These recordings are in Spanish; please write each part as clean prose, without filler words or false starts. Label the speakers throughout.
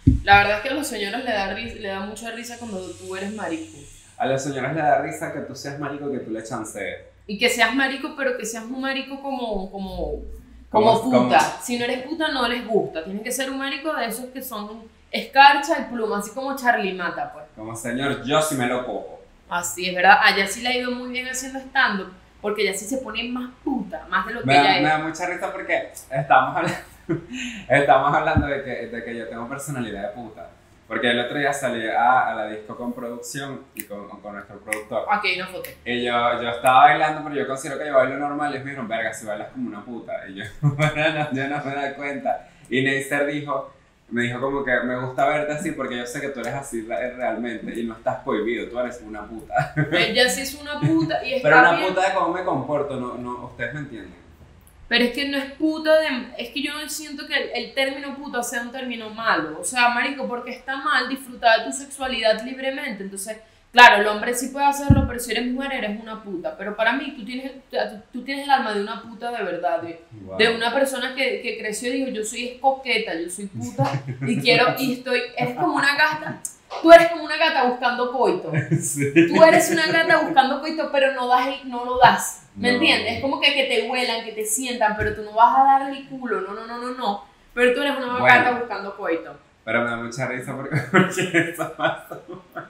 Speaker 1: La verdad es que a los señores le da mucha risa cuando tú eres marico.
Speaker 2: A las señoras le da risa que tú seas marico y que tú le chancees.
Speaker 1: Y que seas marico, pero que seas un marico como
Speaker 2: Como,
Speaker 1: puta.
Speaker 2: como,
Speaker 1: Si no eres puta, no les gusta. Tienes que ser un marico de esos que son escarcha y pluma, así como Charlie Mata, pues.
Speaker 2: como señor, yo sí me lo cojo.
Speaker 1: Así es, ¿verdad? A ella sí le ha ido muy bien haciendo stand-up, porque ella sí se pone más puta, más de lo que ella
Speaker 2: Me
Speaker 1: es.
Speaker 2: da mucha risa porque estamos hablando de que yo tengo personalidad de puta. Porque el otro día salí a la disco con producción y con nuestro productor.
Speaker 1: Aquí hay una foto.
Speaker 2: Y yo estaba bailando, pero yo considero que yo bailo normal. Y ellos me dijeron, verga, si bailas como una puta. Y yo, bueno, no, yo no me da cuenta. Y Neisser me dijo como que me gusta verte así porque yo sé que tú eres así realmente y no estás prohibido, tú eres una puta.
Speaker 1: Ella sí es una puta y está
Speaker 2: Pero una
Speaker 1: bien.
Speaker 2: puta de cómo me comporto, no, ustedes me entienden.
Speaker 1: Pero es que no es puta de... Es que yo no siento que el término puta sea un término malo. O sea, marico, porque está mal disfrutar de tu sexualidad libremente. Entonces, claro, el hombre sí puede hacerlo, pero si eres mujer eres una puta. Pero para mí, tú tienes el alma de una puta de verdad.
Speaker 2: Wow.
Speaker 1: De una persona que creció y dijo, yo soy coqueta, yo soy puta y quiero... Y estoy... Eres como una gata... Tú eres como una gata buscando coito.
Speaker 2: Sí.
Speaker 1: Tú eres una gata buscando coito, pero no lo das. ¿Me
Speaker 2: No.
Speaker 1: entiendes? Es como que te huelan, que te sientan, pero tú no vas a darle el culo. No. Pero tú eres una
Speaker 2: Bueno.
Speaker 1: gata buscando coito.
Speaker 2: Pero me da mucha risa porque eso pasa.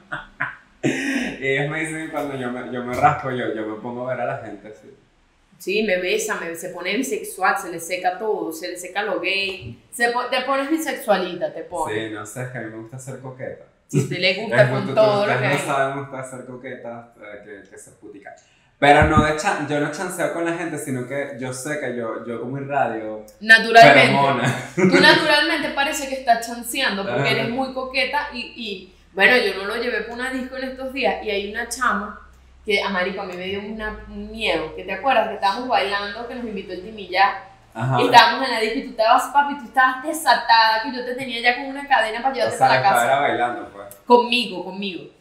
Speaker 2: Y ellos me dicen que cuando yo me rasco, yo me pongo a ver a la gente así.
Speaker 1: Sí, me besa, se pone bisexual, se le seca todo, se le seca lo gay. Te pones bisexualita, te pones.
Speaker 2: Sí, no sé, es que a mí me gusta ser coqueta.
Speaker 1: Si te le gusta con todo lo que
Speaker 2: no
Speaker 1: hay.
Speaker 2: saben, me gusta ser coqueta que ser putica. Pero no yo no chanceo con la gente, sino que yo sé que yo como irradio
Speaker 1: Naturalmente.
Speaker 2: feromona.
Speaker 1: Tú naturalmente parece que estás chanceando porque
Speaker 2: Ajá.
Speaker 1: eres muy coqueta y bueno, yo no lo llevé por una disco en estos días y hay una chama que a marico a mí me dio un miedo, que te acuerdas que estábamos bailando, que nos invitó el Timilla
Speaker 2: Ajá.
Speaker 1: y estábamos en la disco y tú estabas, papi, tú estabas desatada, que yo te tenía ya con una cadena para llevarte para la casa.
Speaker 2: Estaba bailando, pues.
Speaker 1: Conmigo.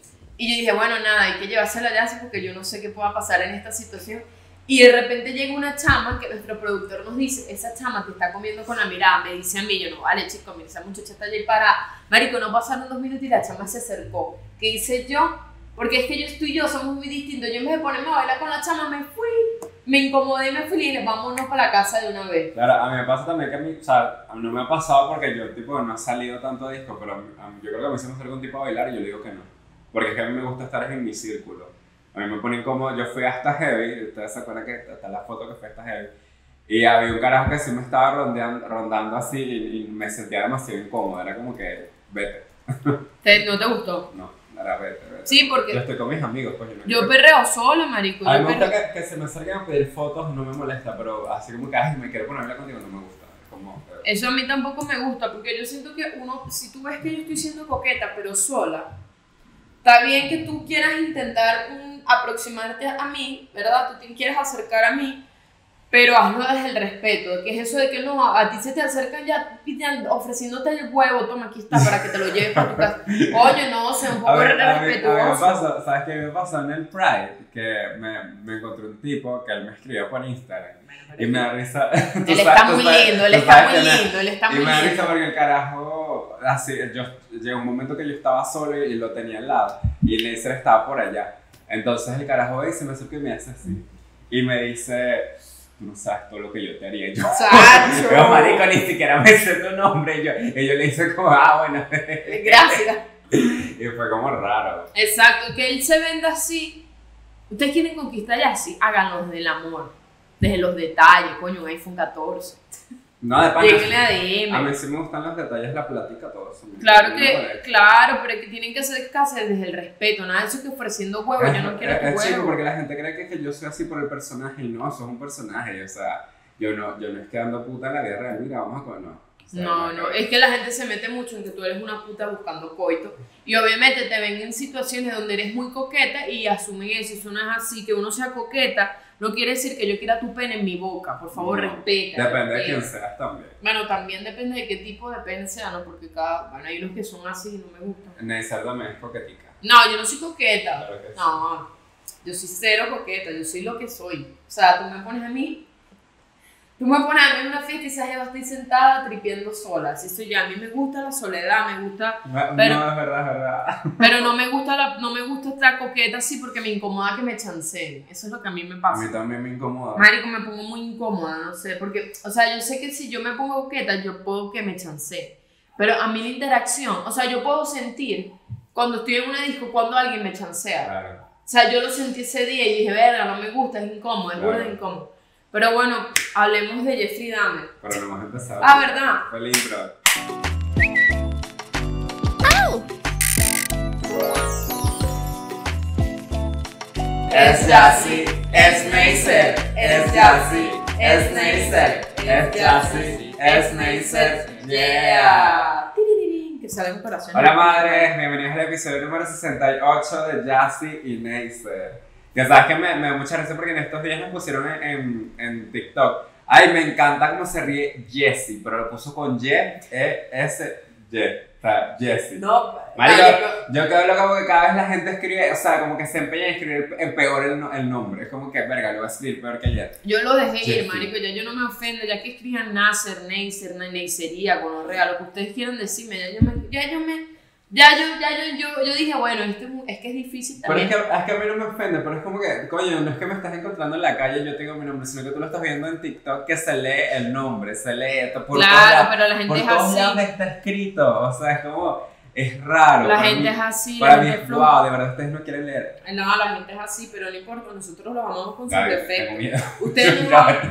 Speaker 1: Y yo dije, bueno, nada, hay que llevársela allá porque yo no sé qué pueda pasar en esta situación. Y de repente llega una chama que nuestro productor nos dice, esa chama te está comiendo con la mirada, me dice a mí, yo no, vale chico, mira, esa muchacha está allí para, marico, no pasaron 2 minutos y la chama se acercó. ¿Qué hice yo? Porque es que tú y yo somos muy distintos. Yo en vez de ponerme a bailar con la chama, me fui, me incomodé y me fui y dije, vámonos para la casa de una vez.
Speaker 2: Claro, a mí me pasa también que o sea, a mí no me ha pasado porque yo tipo no he salido tanto a disco, pero yo creo que a mí se me acerca un tipo a bailar y yo le digo que no. Porque es que a mí me gusta estar en mi círculo. A mí me ponen como, yo fui hasta Heavy, ustedes se acuerdan que está la foto que fue hasta Heavy, y había un carajo que sí me estaba rondando así y me sentía demasiado incómodo, era como que, vete.
Speaker 1: ¿No te gustó?
Speaker 2: No, era vete.
Speaker 1: Sí, porque
Speaker 2: yo estoy con mis amigos, pues
Speaker 1: yo perreo solo, marico.
Speaker 2: A mí
Speaker 1: Yo
Speaker 2: me gusta
Speaker 1: perreo.
Speaker 2: que se me acerquen a pedir fotos, no me molesta, pero así como que, ay, me quiero ponerla contigo, no me gusta. Es como,
Speaker 1: Eso a mí tampoco me gusta, porque yo siento que si tú ves que yo estoy siendo coqueta, pero sola, está bien que tú quieras intentar aproximarte a mí, ¿verdad? Tú te quieres acercar a mí, pero hazlo desde el respeto, que es eso de que no, a ti se te acercan ya ofreciénociéndote el huevo, toma, aquí está, para que te lo lleves para tu casa. Oye, no, sea un poco
Speaker 2: a mí me
Speaker 1: respetuoso.
Speaker 2: pasó, ¿sabes qué me pasó en el Pride? Que me encontré un tipo que él me escribió por Instagram y me da risa.
Speaker 1: Él está muy lindo, él está muy lindo, él está
Speaker 2: Y
Speaker 1: muy
Speaker 2: me da risa
Speaker 1: lindo.
Speaker 2: porque el carajo, así, llegó un momento que yo estaba solo y lo tenía al lado y Neisser estaba por allá. Entonces el carajo ve y se me acerca y me hace así. Y me dice, tú no sabes todo lo que yo te haría. Y yo,
Speaker 1: ¡Sacho!
Speaker 2: pero marico, ni siquiera me sé tu nombre. Y yo le hice como, bueno.
Speaker 1: Gracias.
Speaker 2: Y fue como raro.
Speaker 1: Exacto, que él se venda así. Ustedes quieren conquistar ya así, háganlo desde el amor, desde los detalles, coño, un iPhone 14.
Speaker 2: No, de pana.
Speaker 1: Lléguenle a
Speaker 2: A mí
Speaker 1: DM.
Speaker 2: sí me gustan los detalles, la plática, todo eso.
Speaker 1: Claro
Speaker 2: Me molesta.
Speaker 1: claro, pero es que tienen que hacer caso desde el respeto, nada de eso que ofreciendo huevos, yo no quiero tu
Speaker 2: Es chico
Speaker 1: huevo.
Speaker 2: porque la gente cree que yo soy así por el personaje y no, eso es un personaje. O sea, yo no es que ando puta en la vida real, mira, vamos a comer, no. O sea,
Speaker 1: No, es que la gente se mete mucho en que tú eres una puta buscando coito y obviamente te ven en situaciones donde eres muy coqueta y asumen eso, eso no es así, que uno sea coqueta no quiere decir que yo quiera tu pene en mi boca, por favor,
Speaker 2: No,
Speaker 1: respeta.
Speaker 2: Depende de
Speaker 1: respeta.
Speaker 2: quién seas también.
Speaker 1: Bueno, también depende de qué tipo de pene sea, ¿no? Porque bueno, hay unos que son así y no me gustan.
Speaker 2: Neisser también es coquetica.
Speaker 1: No, yo no soy coqueta.
Speaker 2: Claro que sí.
Speaker 1: No, yo soy cero coqueta, yo soy lo que soy. O sea, tú me pones a mí, Tú me pones a mí en una fiesta y sabes, yo estoy sentada tripiendo sola. Así soy yo. A mí me gusta la soledad, me gusta. Pero,
Speaker 2: no, es verdad.
Speaker 1: Pero no me gusta estar coqueta así porque me incomoda que me chanceen. Eso es lo que a mí me pasa.
Speaker 2: A mí también me incomoda.
Speaker 1: Marico, me pongo muy incómoda, no sé. Porque, o sea, yo sé que si yo me pongo coqueta, yo puedo que me chancee. Pero a mí la interacción, o sea, yo puedo sentir cuando estoy en una disco cuando alguien me chancea.
Speaker 2: Claro.
Speaker 1: O sea, yo lo sentí ese día y dije, verga, no me gusta, es incómodo, es burda incómodo. Pero bueno, hablemos de Jeffrey Dahmer.
Speaker 2: Pero no hemos empezado.
Speaker 1: Ah, ¿verdad?
Speaker 2: Fue el intro.
Speaker 1: Es Jassy, es Neisser, es Jassy, es Neisser, es Jassy, es Neisser, yeah. Que sale un corazón.
Speaker 2: Hola madres, bienvenidos al episodio número 68 de Jassy y Neisser. Que sabes que me da mucha risa porque en estos días me pusieron en TikTok. Ay, me encanta cómo se ríe Jessie, pero lo puso con Y, E-S-Y. O sea, Jessie.
Speaker 1: No,
Speaker 2: marico, yo quedo loco porque cada vez la gente escribe, o sea, como que se empeña en escribir peor el nombre. Es como que, verga, lo voy a escribir peor que ayer.
Speaker 1: Yo lo dejé
Speaker 2: Jessie.
Speaker 1: ir, marico, ya yo no me ofendo, ya que escriban Nasser, Neisser, Neisería, gonorrea, lo que ustedes quieran decirme, yo dije, bueno, es que es difícil también.
Speaker 2: Pero es que a mí no me ofende, pero es como que, coño, no es que me estás encontrando en la calle y yo tengo mi nombre, sino que tú lo estás viendo en TikTok que se lee el nombre, se lee esto por
Speaker 1: claro,
Speaker 2: todos lados,
Speaker 1: pero la gente
Speaker 2: por
Speaker 1: es
Speaker 2: todos
Speaker 1: así.
Speaker 2: lados está escrito, o sea, es como, es raro.
Speaker 1: La
Speaker 2: para
Speaker 1: gente
Speaker 2: mí,
Speaker 1: es así,
Speaker 2: para
Speaker 1: la
Speaker 2: mí
Speaker 1: gente
Speaker 2: es
Speaker 1: es
Speaker 2: wow, de verdad ustedes no quieren leer.
Speaker 1: No, la gente es así, pero no importa, nosotros los amamos con sus
Speaker 2: Tengo
Speaker 1: defectos.
Speaker 2: miedo.
Speaker 1: Ustedes no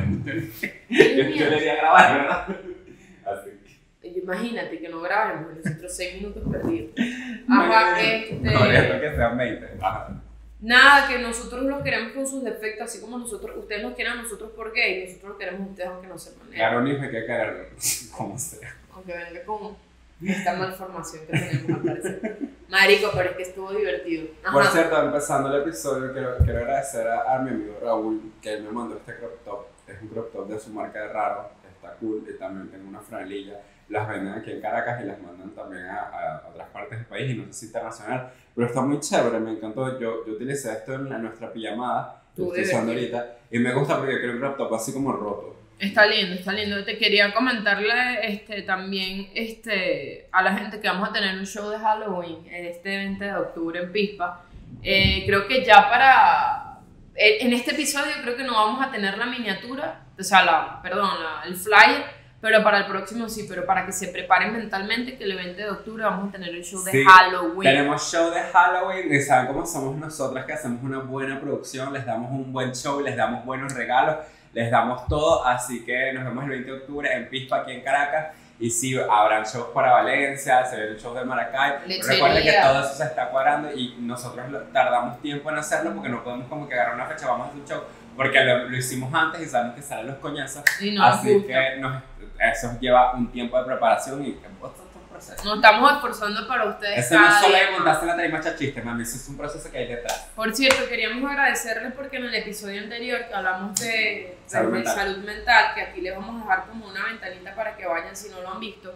Speaker 2: Yo le iría a grabar, ¿verdad? Así.
Speaker 1: Imagínate que no grabemos, nosotros 6 minutos perdidos. Ajá,
Speaker 2: No, esto que sean 20. Ajá.
Speaker 1: Nada, que nosotros los queremos con sus defectos, así como ustedes nos quieren a nosotros por gay, nosotros los queremos a ustedes aunque no sepan leer.
Speaker 2: Claro, ni hay que quererlo, como sea.
Speaker 1: Aunque venga con esta malformación que tenemos al parecer. Marico, pero es que estuvo divertido. Ajá.
Speaker 2: Por cierto, empezando el episodio, quiero agradecer a mi amigo Raúl, que él me mandó este crop top. Es un crop top de su marca de Raro, está cool, y también tengo una franelilla. Las venden aquí en Caracas y las mandan también a otras partes del país, y no sé si internacional, pero está muy chévere, me encantó. Yo utilicé esto en nuestra pijamada, que estoy usando ahorita, y me gusta porque quiero un crop top así como roto.
Speaker 1: Está lindo, está lindo. Te quería comentarle también a la gente que vamos a tener un show de Halloween este 20 de octubre en Pispa. Creo que ya en este episodio creo que no vamos a tener la miniatura, o sea, el flyer, pero para el próximo sí, pero para que se preparen mentalmente que el 20 de octubre vamos a tener el show de Halloween.
Speaker 2: Tenemos show de Halloween, y saben cómo somos nosotras, que hacemos una buena producción, les damos un buen show, les damos buenos regalos, les damos todo, así que nos vemos el 20 de octubre en Pispa, aquí en Caracas. Y sí, habrán shows para Valencia, se ven shows de Maracay. Recuerden que todo eso se está cuadrando y nosotros tardamos tiempo en hacerlo porque no podemos como que agarrar una fecha, vamos a hacer un show, porque lo hicimos antes y sabemos que salen los coñazos.
Speaker 1: Y no
Speaker 2: así que eso lleva un tiempo de preparación y es un proceso.
Speaker 1: Nos estamos esforzando para ustedes.
Speaker 2: Eso no es solo de montarse en la tarima echar chistes, mami, eso es un proceso que hay detrás.
Speaker 1: Por cierto, queríamos agradecerles porque en el episodio anterior que hablamos de salud mental, que aquí les vamos a dejar como una ventanita para que vayan si no lo han visto,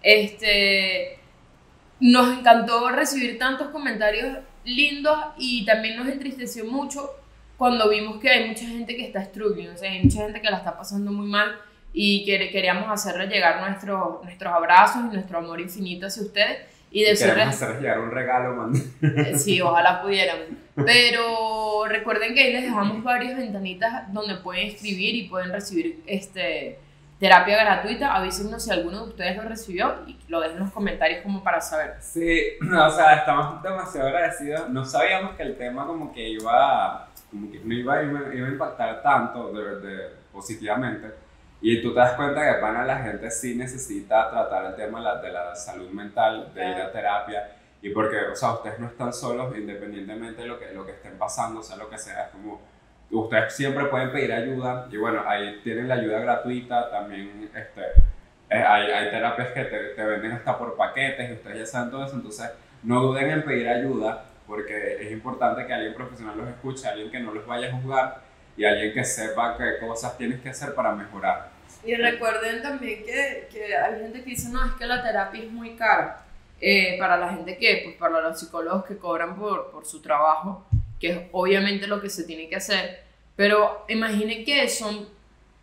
Speaker 1: nos encantó recibir tantos comentarios lindos y también nos entristeció mucho cuando vimos que hay mucha gente que está struggling, o sea, hay mucha gente que la está pasando muy mal y queríamos hacerles llegar nuestros abrazos y nuestro amor infinito hacia ustedes y decirles...
Speaker 2: Queremos hacerles llegar un regalo, man.
Speaker 1: Sí, ojalá pudiéramos. Pero recuerden que ahí les dejamos varias ventanitas donde pueden escribir y pueden recibir terapia gratuita. Avísenos si alguno de ustedes lo recibió y lo dejen en los comentarios como para saber.
Speaker 2: Sí, o sea, estamos demasiado agradecidos. No sabíamos que el tema como que no iba a impactar tanto positivamente. Y tú te das cuenta que la gente sí necesita tratar el tema de la salud mental, de ir a terapia. Y porque, o sea, ustedes no están solos independientemente de lo que estén pasando, o sea, lo que sea. Es como, ustedes siempre pueden pedir ayuda. Y bueno, ahí tienen la ayuda gratuita. También hay terapias que te venden hasta por paquetes y ustedes ya saben todo eso. Entonces, no duden en pedir ayuda porque es importante que alguien profesional los escuche, alguien que no los vaya a juzgar y alguien que sepa qué cosas tienes que hacer para mejorar.
Speaker 1: Y recuerden también que hay gente que dice, no, es que la terapia es muy cara. Para la gente pues para los psicólogos que cobran por su trabajo, que es obviamente lo que se tiene que hacer, pero imaginen que son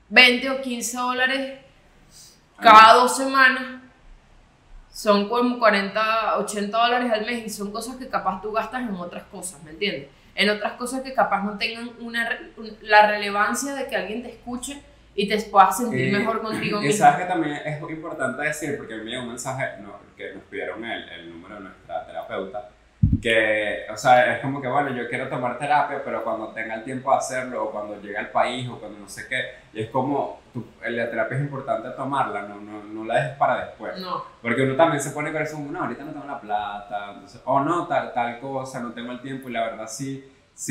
Speaker 1: 20 o 15 dólares cada 2 semanas. Son como 40, 80 dólares al mes y son cosas que capaz tú gastas en otras cosas, ¿me entiendes? En otras cosas que capaz no tengan la relevancia de que alguien te escuche y te puedas sentir mejor contigo mismo.
Speaker 2: Y sabes que también es importante decir, porque me llegó un mensaje que nos pidieron el número de nuestra terapeuta, que, o sea, es como que, bueno, yo quiero tomar terapia, pero cuando tenga el tiempo de hacerlo, o cuando llegue al país, o cuando no sé qué, y es como, la terapia es importante tomarla, no la dejes para después.
Speaker 1: No.
Speaker 2: Porque uno también se pone con eso, no, ahorita no tengo la plata, entonces, o no, tal cosa, no tengo el tiempo, y la verdad sí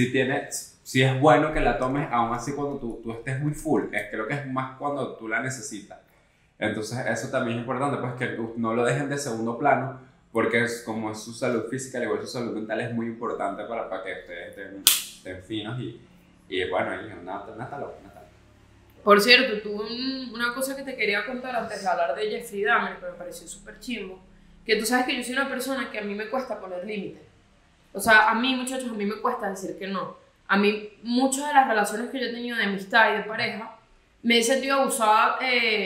Speaker 2: es bueno que la tomes, aún así cuando tú estés muy full, creo que es más cuando tú la necesitas. Entonces eso también es importante, pues que no lo dejen de segundo plano, porque como es su salud física, al igual su salud mental es muy importante para que ustedes estén finos y bueno, nada está loco.
Speaker 1: Por cierto, tuve una cosa que te quería contar antes de hablar de Jeffrey Dahmer, que me pareció súper chimbo, que tú sabes que yo soy una persona que a mí me cuesta poner límites. O sea, a mí, muchachos, a mí me cuesta decir que no. A mí, muchas de las relaciones que yo he tenido de amistad y de pareja, me he sentido abusada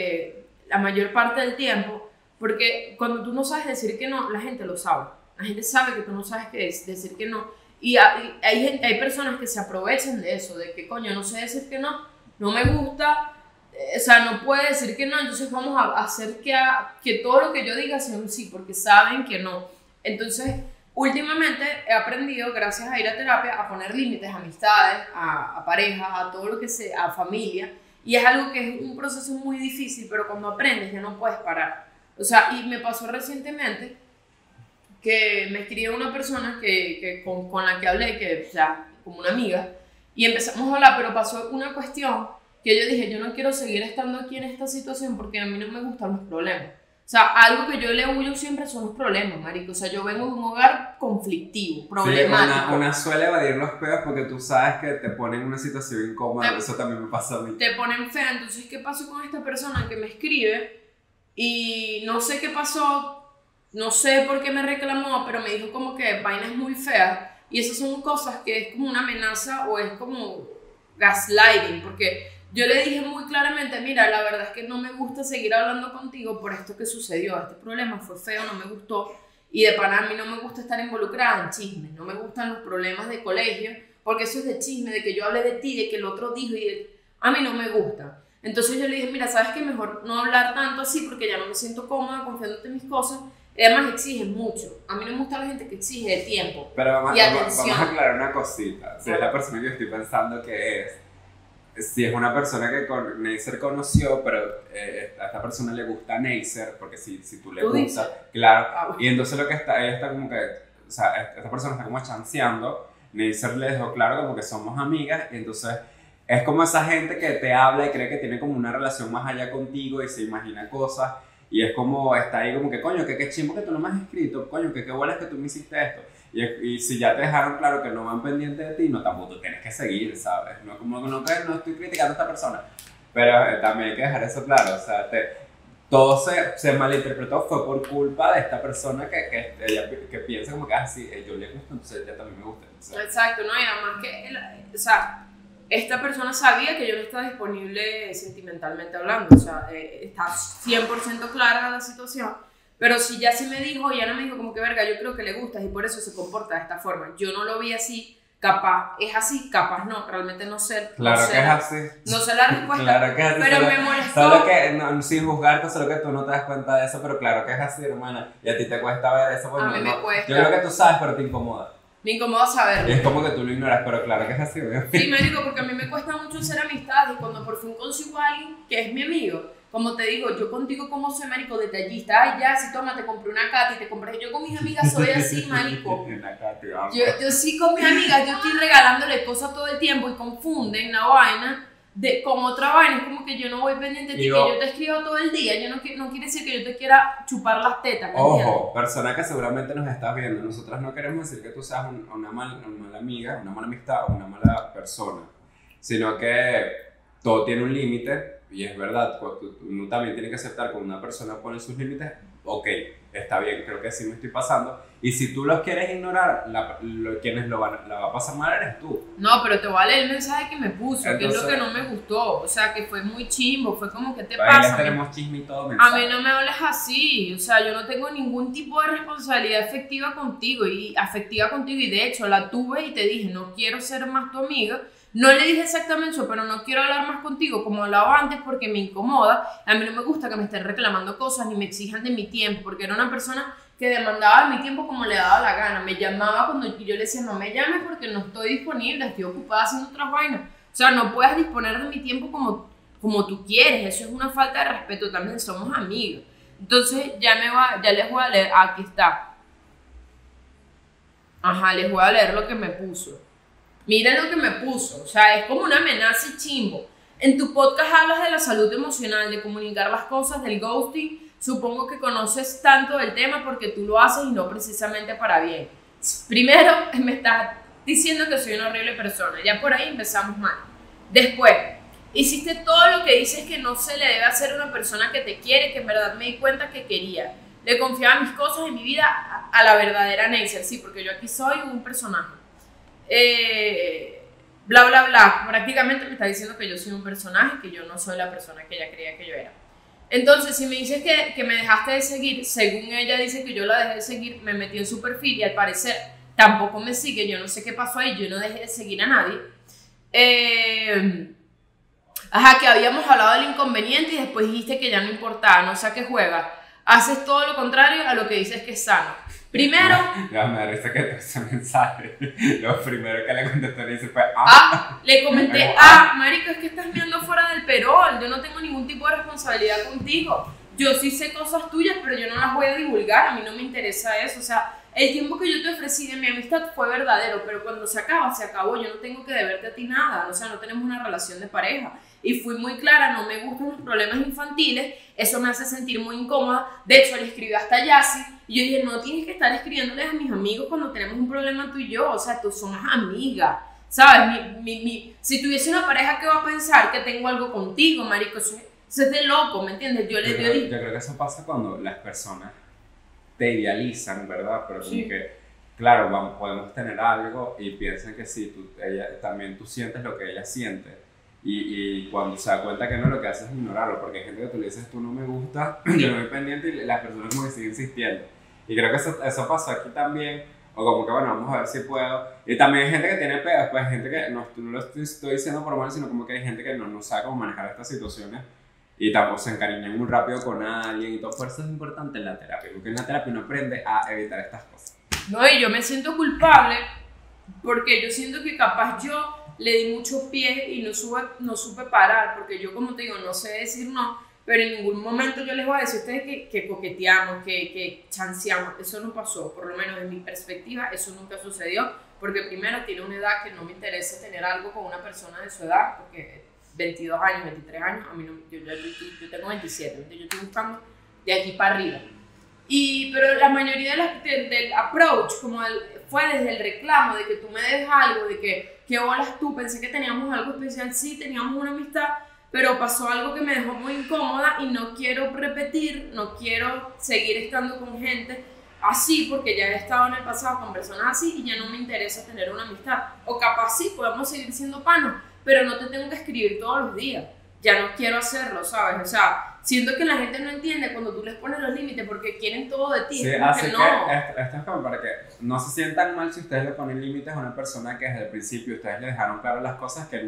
Speaker 1: la mayor parte del tiempo, porque cuando tú no sabes decir que no, la gente lo sabe. La gente sabe que tú no sabes qué es decir que no. Y hay personas que se aprovechan de eso, de que, coño, no sé decir que no me gusta, o sea, no puede decir que no, entonces vamos a hacer que todo lo que yo diga sea un sí, porque saben que no. Entonces, últimamente he aprendido, gracias a ir a terapia, a poner límites a amistades, a parejas, a todo lo que sea, a familia, y es algo que es un proceso muy difícil, pero cuando aprendes ya no puedes parar. O sea, y me pasó recientemente que me escribió una persona con la que hablé, que, o sea, como una amiga, y empezamos a hablar, pero pasó una cuestión que yo dije, yo no quiero seguir estando aquí en esta situación porque a mí no me gustan los problemas. O sea, algo que yo le huyo siempre son los problemas, marico. O sea, yo vengo de un hogar conflictivo, problemático.
Speaker 2: Sí, una suele evadir los peos porque tú sabes que te ponen en una situación incómoda, eso también me pasa a mí.
Speaker 1: Te ponen fea, entonces, ¿qué pasó con esta persona que me escribe? Y no sé qué pasó, no sé por qué me reclamó, pero me dijo como que vainas muy feas. Y esas son cosas que es como una amenaza o es como gaslighting, porque yo le dije muy claramente, mira, la verdad es que no me gusta seguir hablando contigo por esto que sucedió, este problema fue feo, no me gustó, y de pana a mí no me gusta estar involucrada en chismes, no me gustan los problemas de colegio, porque eso es de chisme, de que yo hablé de ti, de que el otro dijo, a mí no me gusta. Entonces yo le dije, mira, ¿sabes qué? Mejor no hablar tanto así porque ya no me siento cómoda confiándote en mis cosas. Y además exigen mucho. A mí no me gusta la gente que exige de tiempo y atención.
Speaker 2: Vamos a aclarar una cosita. Si es la persona que yo estoy pensando que si es una persona que Neisser conoció, pero a esta persona le gusta Neisser, porque si tú le gustas, claro. Y entonces ella está como que, o sea, esta persona está como chanceando. Neisser le dejó claro como que somos amigas, y entonces es como esa gente que te habla y cree que tiene como una relación más allá contigo y se imagina cosas. Y es como, está ahí como que, coño, que qué chimbo que tú no me has escrito, coño, que qué bolas que tú me hiciste esto. Y si ya te dejaron claro que no van pendientes de ti, no, tampoco tienes que seguir, ¿sabes? No, como no estoy criticando a esta persona. Pero también hay que dejar eso claro, o sea, todo se malinterpretó, fue por culpa de esta persona que piensa como que, sí, yo le gusto, entonces ella también me gusta. Entonces.
Speaker 1: Exacto, ¿no? Y además que, o sea, esta persona sabía que yo no estaba disponible sentimentalmente hablando, o sea, está 100% clara la situación, pero si ya sí me dijo, ya no me dijo como que verga, yo creo que le gustas y por eso se comporta de esta forma. Yo no lo vi así, capaz es así, capaz no, realmente no sé.
Speaker 2: Claro
Speaker 1: no sé,
Speaker 2: que es así.
Speaker 1: No sé la respuesta,
Speaker 2: claro que es así,
Speaker 1: pero me molestó.
Speaker 2: Solo que, sin juzgarte, solo que tú no te das cuenta de eso, pero claro que es así, hermana, y a ti te cuesta ver eso.
Speaker 1: A mí me cuesta.
Speaker 2: Yo creo que tú sabes, pero te incomoda.
Speaker 1: Me incomoda saberlo.
Speaker 2: Y es como que tú lo ignoras, pero claro que es así, ¿verdad?
Speaker 1: Sí, marico, porque a mí me cuesta mucho hacer amistad y cuando por fin consigo a alguien que es mi amigo, como te digo, yo contigo como soy, marico, detallista. Ay, ya, si toma, te compré una Katy, te compré. Yo con mis amigas soy así, marico. Yo sí con mis amigas, yo estoy regalándole cosas todo el tiempo y confunden la vaina con otra vaina. Es como que yo no voy pendiente de ti, que yo te escribo todo el día. Yo no quiere decir que yo te quiera chupar las tetas.
Speaker 2: Ojo, persona que seguramente nos estás viendo, nosotras no queremos decir que tú seas una mala amiga, una mala amistad o una mala persona, sino que todo tiene un límite y es verdad, uno también tiene que aceptar que una persona pone sus límites, ok, está bien, creo que sí me estoy pasando. Y si tú los quieres ignorar, quienes la va a pasar mal eres tú.
Speaker 1: No, pero te voy a leer el mensaje que me puso,
Speaker 2: Entonces,
Speaker 1: que es lo que no me gustó. O sea, que fue muy chimbo, fue como, ¿qué te
Speaker 2: ahí
Speaker 1: pasa?
Speaker 2: les tenemos chisme y todo
Speaker 1: A
Speaker 2: mensaje.
Speaker 1: mí no me hables así, o sea, yo no tengo ningún tipo de responsabilidad afectiva contigo y de hecho la tuve y te dije, no quiero ser más tu amiga. No le dije exactamente eso, pero no quiero hablar más contigo como hablaba antes porque me incomoda. A mí no me gusta que me estén reclamando cosas ni me exijan de mi tiempo, porque era una persona que demandaba de mi tiempo como le daba la gana. Me llamaba cuando yo le decía, no me llames porque no estoy disponible, estoy ocupada haciendo otras vainas. O sea, no puedes disponer de mi tiempo como tú quieres, eso es una falta de respeto también, somos amigos. Entonces ya les voy a leer, aquí está. Ajá, les voy a leer lo que me puso. Miren lo que me puso, o sea, es como una amenaza y chimbo. En tu podcast hablas de la salud emocional, de comunicar las cosas, del ghosting. Supongo que conoces tanto del tema porque tú lo haces y no precisamente para bien. Primero, me estás diciendo que soy una horrible persona, ya por ahí empezamos mal. Después, hiciste todo lo que dices que no se le debe hacer a una persona que te quiere, que en verdad me di cuenta que quería. Le confiaba mis cosas en mi vida a la verdadera Neisser, sí, porque yo aquí soy un personaje. Bla, bla, bla. Prácticamente me está diciendo que yo soy un personaje, que yo no soy la persona que ella creía que yo era. Entonces, si me dices que me dejaste de seguir, según ella dice que yo la dejé de seguir, me metí en su perfil y al parecer tampoco me sigue, yo no sé qué pasó ahí, yo no dejé de seguir a nadie. Ajá, que habíamos hablado del inconveniente y después dijiste que ya no importaba, no sé a qué juegas. Haces todo lo contrario a lo que dices que es sano. Primero...
Speaker 2: Ya me da risa que ese mensaje, lo primero que le contesté le dice fue
Speaker 1: le comenté, marico, es que estás viendo fuera del perol, yo no tengo ningún tipo de responsabilidad contigo. Yo sí sé cosas tuyas, pero yo no las voy a divulgar, a mí no me interesa eso. O sea, el tiempo que yo te ofrecí de mi amistad fue verdadero, pero cuando se acaba, se acabó. Yo no tengo que deberte a ti nada, o sea, no tenemos una relación de pareja. Y fui muy clara, no me gustan los problemas infantiles, eso me hace sentir muy incómoda. De hecho, le escribí hasta a Yassi, y yo dije, no tienes que estar escribiéndoles a mis amigos cuando tenemos un problema tú y yo, o sea, tú somos amigas, ¿sabes? Si tuviese una pareja, ¿qué va a pensar? Que tengo algo contigo, marico, eso es de loco, ¿me entiendes? Yo
Speaker 2: creo que eso pasa cuando las personas te idealizan, ¿verdad? Pero como que, claro, podemos tener algo y piensan que sí, también tú sientes lo que ella siente. Y cuando se da cuenta que no, lo que hace es ignorarlo, porque hay gente que tú le dices, tú no me gusta, yo no voy pendiente, y las personas como que siguen insistiendo. Y creo que eso pasó aquí también, o como que bueno, vamos a ver si puedo. Y también hay gente que tiene pedos, pues hay gente que, no lo estoy diciendo por mal, sino como que hay gente que no sabe cómo manejar estas situaciones y tampoco se encariñan muy rápido con alguien y todo. Por eso es importante en la terapia, porque en la terapia uno aprende a evitar estas cosas.
Speaker 1: No, y yo me siento culpable porque yo siento que capaz yo le di mucho pie y no supe parar, porque yo, como te digo, no sé decir no, pero en ningún momento yo les voy a decir a ustedes que coqueteamos, que chanceamos. Eso no pasó, por lo menos en mi perspectiva, eso nunca sucedió, porque primero tiene una edad que no me interesa tener algo con una persona de su edad, porque 22 años, 23 años, a mí no, yo tengo 27, entonces yo estoy buscando de aquí para arriba. Pero la mayoría del approach fue desde el reclamo de que tú me debes algo, de que bolas tú, pensé que teníamos algo especial, sí, teníamos una amistad, pero pasó algo que me dejó muy incómoda y no quiero repetir, no quiero seguir estando con gente así, porque ya he estado en el pasado con personas así y ya no me interesa tener una amistad. O capaz sí, podemos seguir siendo panos, pero no te tengo que escribir todos los días. Ya no quiero hacerlo, ¿sabes? O sea, siento que la gente no entiende cuando tú les pones los límites porque quieren todo de ti.
Speaker 2: Sí, así que esto es como para que no se sientan mal si ustedes le ponen límites a una persona que desde el principio ustedes le dejaron claro las cosas que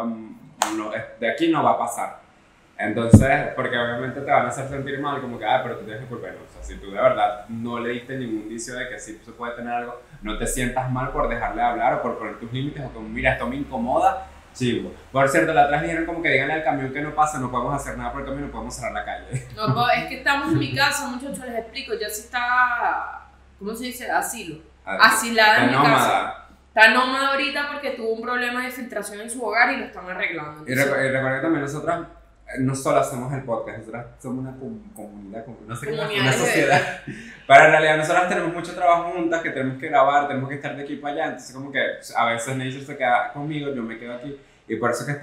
Speaker 2: de aquí no va a pasar. Entonces, porque obviamente te van a hacer sentir mal, como que, pero tú tienes que culpar. O sea, si tú de verdad no le diste ningún indicio de que sí se puede tener algo, no te sientas mal por dejarle hablar o por poner tus límites o como, mira, esto me incomoda. Chivo. Por cierto, la atrás dijeron como que díganle al camión que no pasa, no podemos hacer nada por el camión, no podemos cerrar la calle.
Speaker 1: No, es que estamos en mi casa, muchachos, les explico, ya se está, ¿cómo se dice? Asilada en mi casa. Está nómada ahorita porque tuvo un problema de filtración en su hogar y lo están arreglando.
Speaker 2: Y recuerda que también nosotras no solo hacemos el podcast, nosotras somos una comunidad, no sé qué más, una sociedad. Pero en realidad nosotras tenemos mucho trabajo juntas, que tenemos que grabar, tenemos que estar de aquí para allá, entonces como que a veces Neisser se queda conmigo, yo me quedo aquí, y por eso que estamos.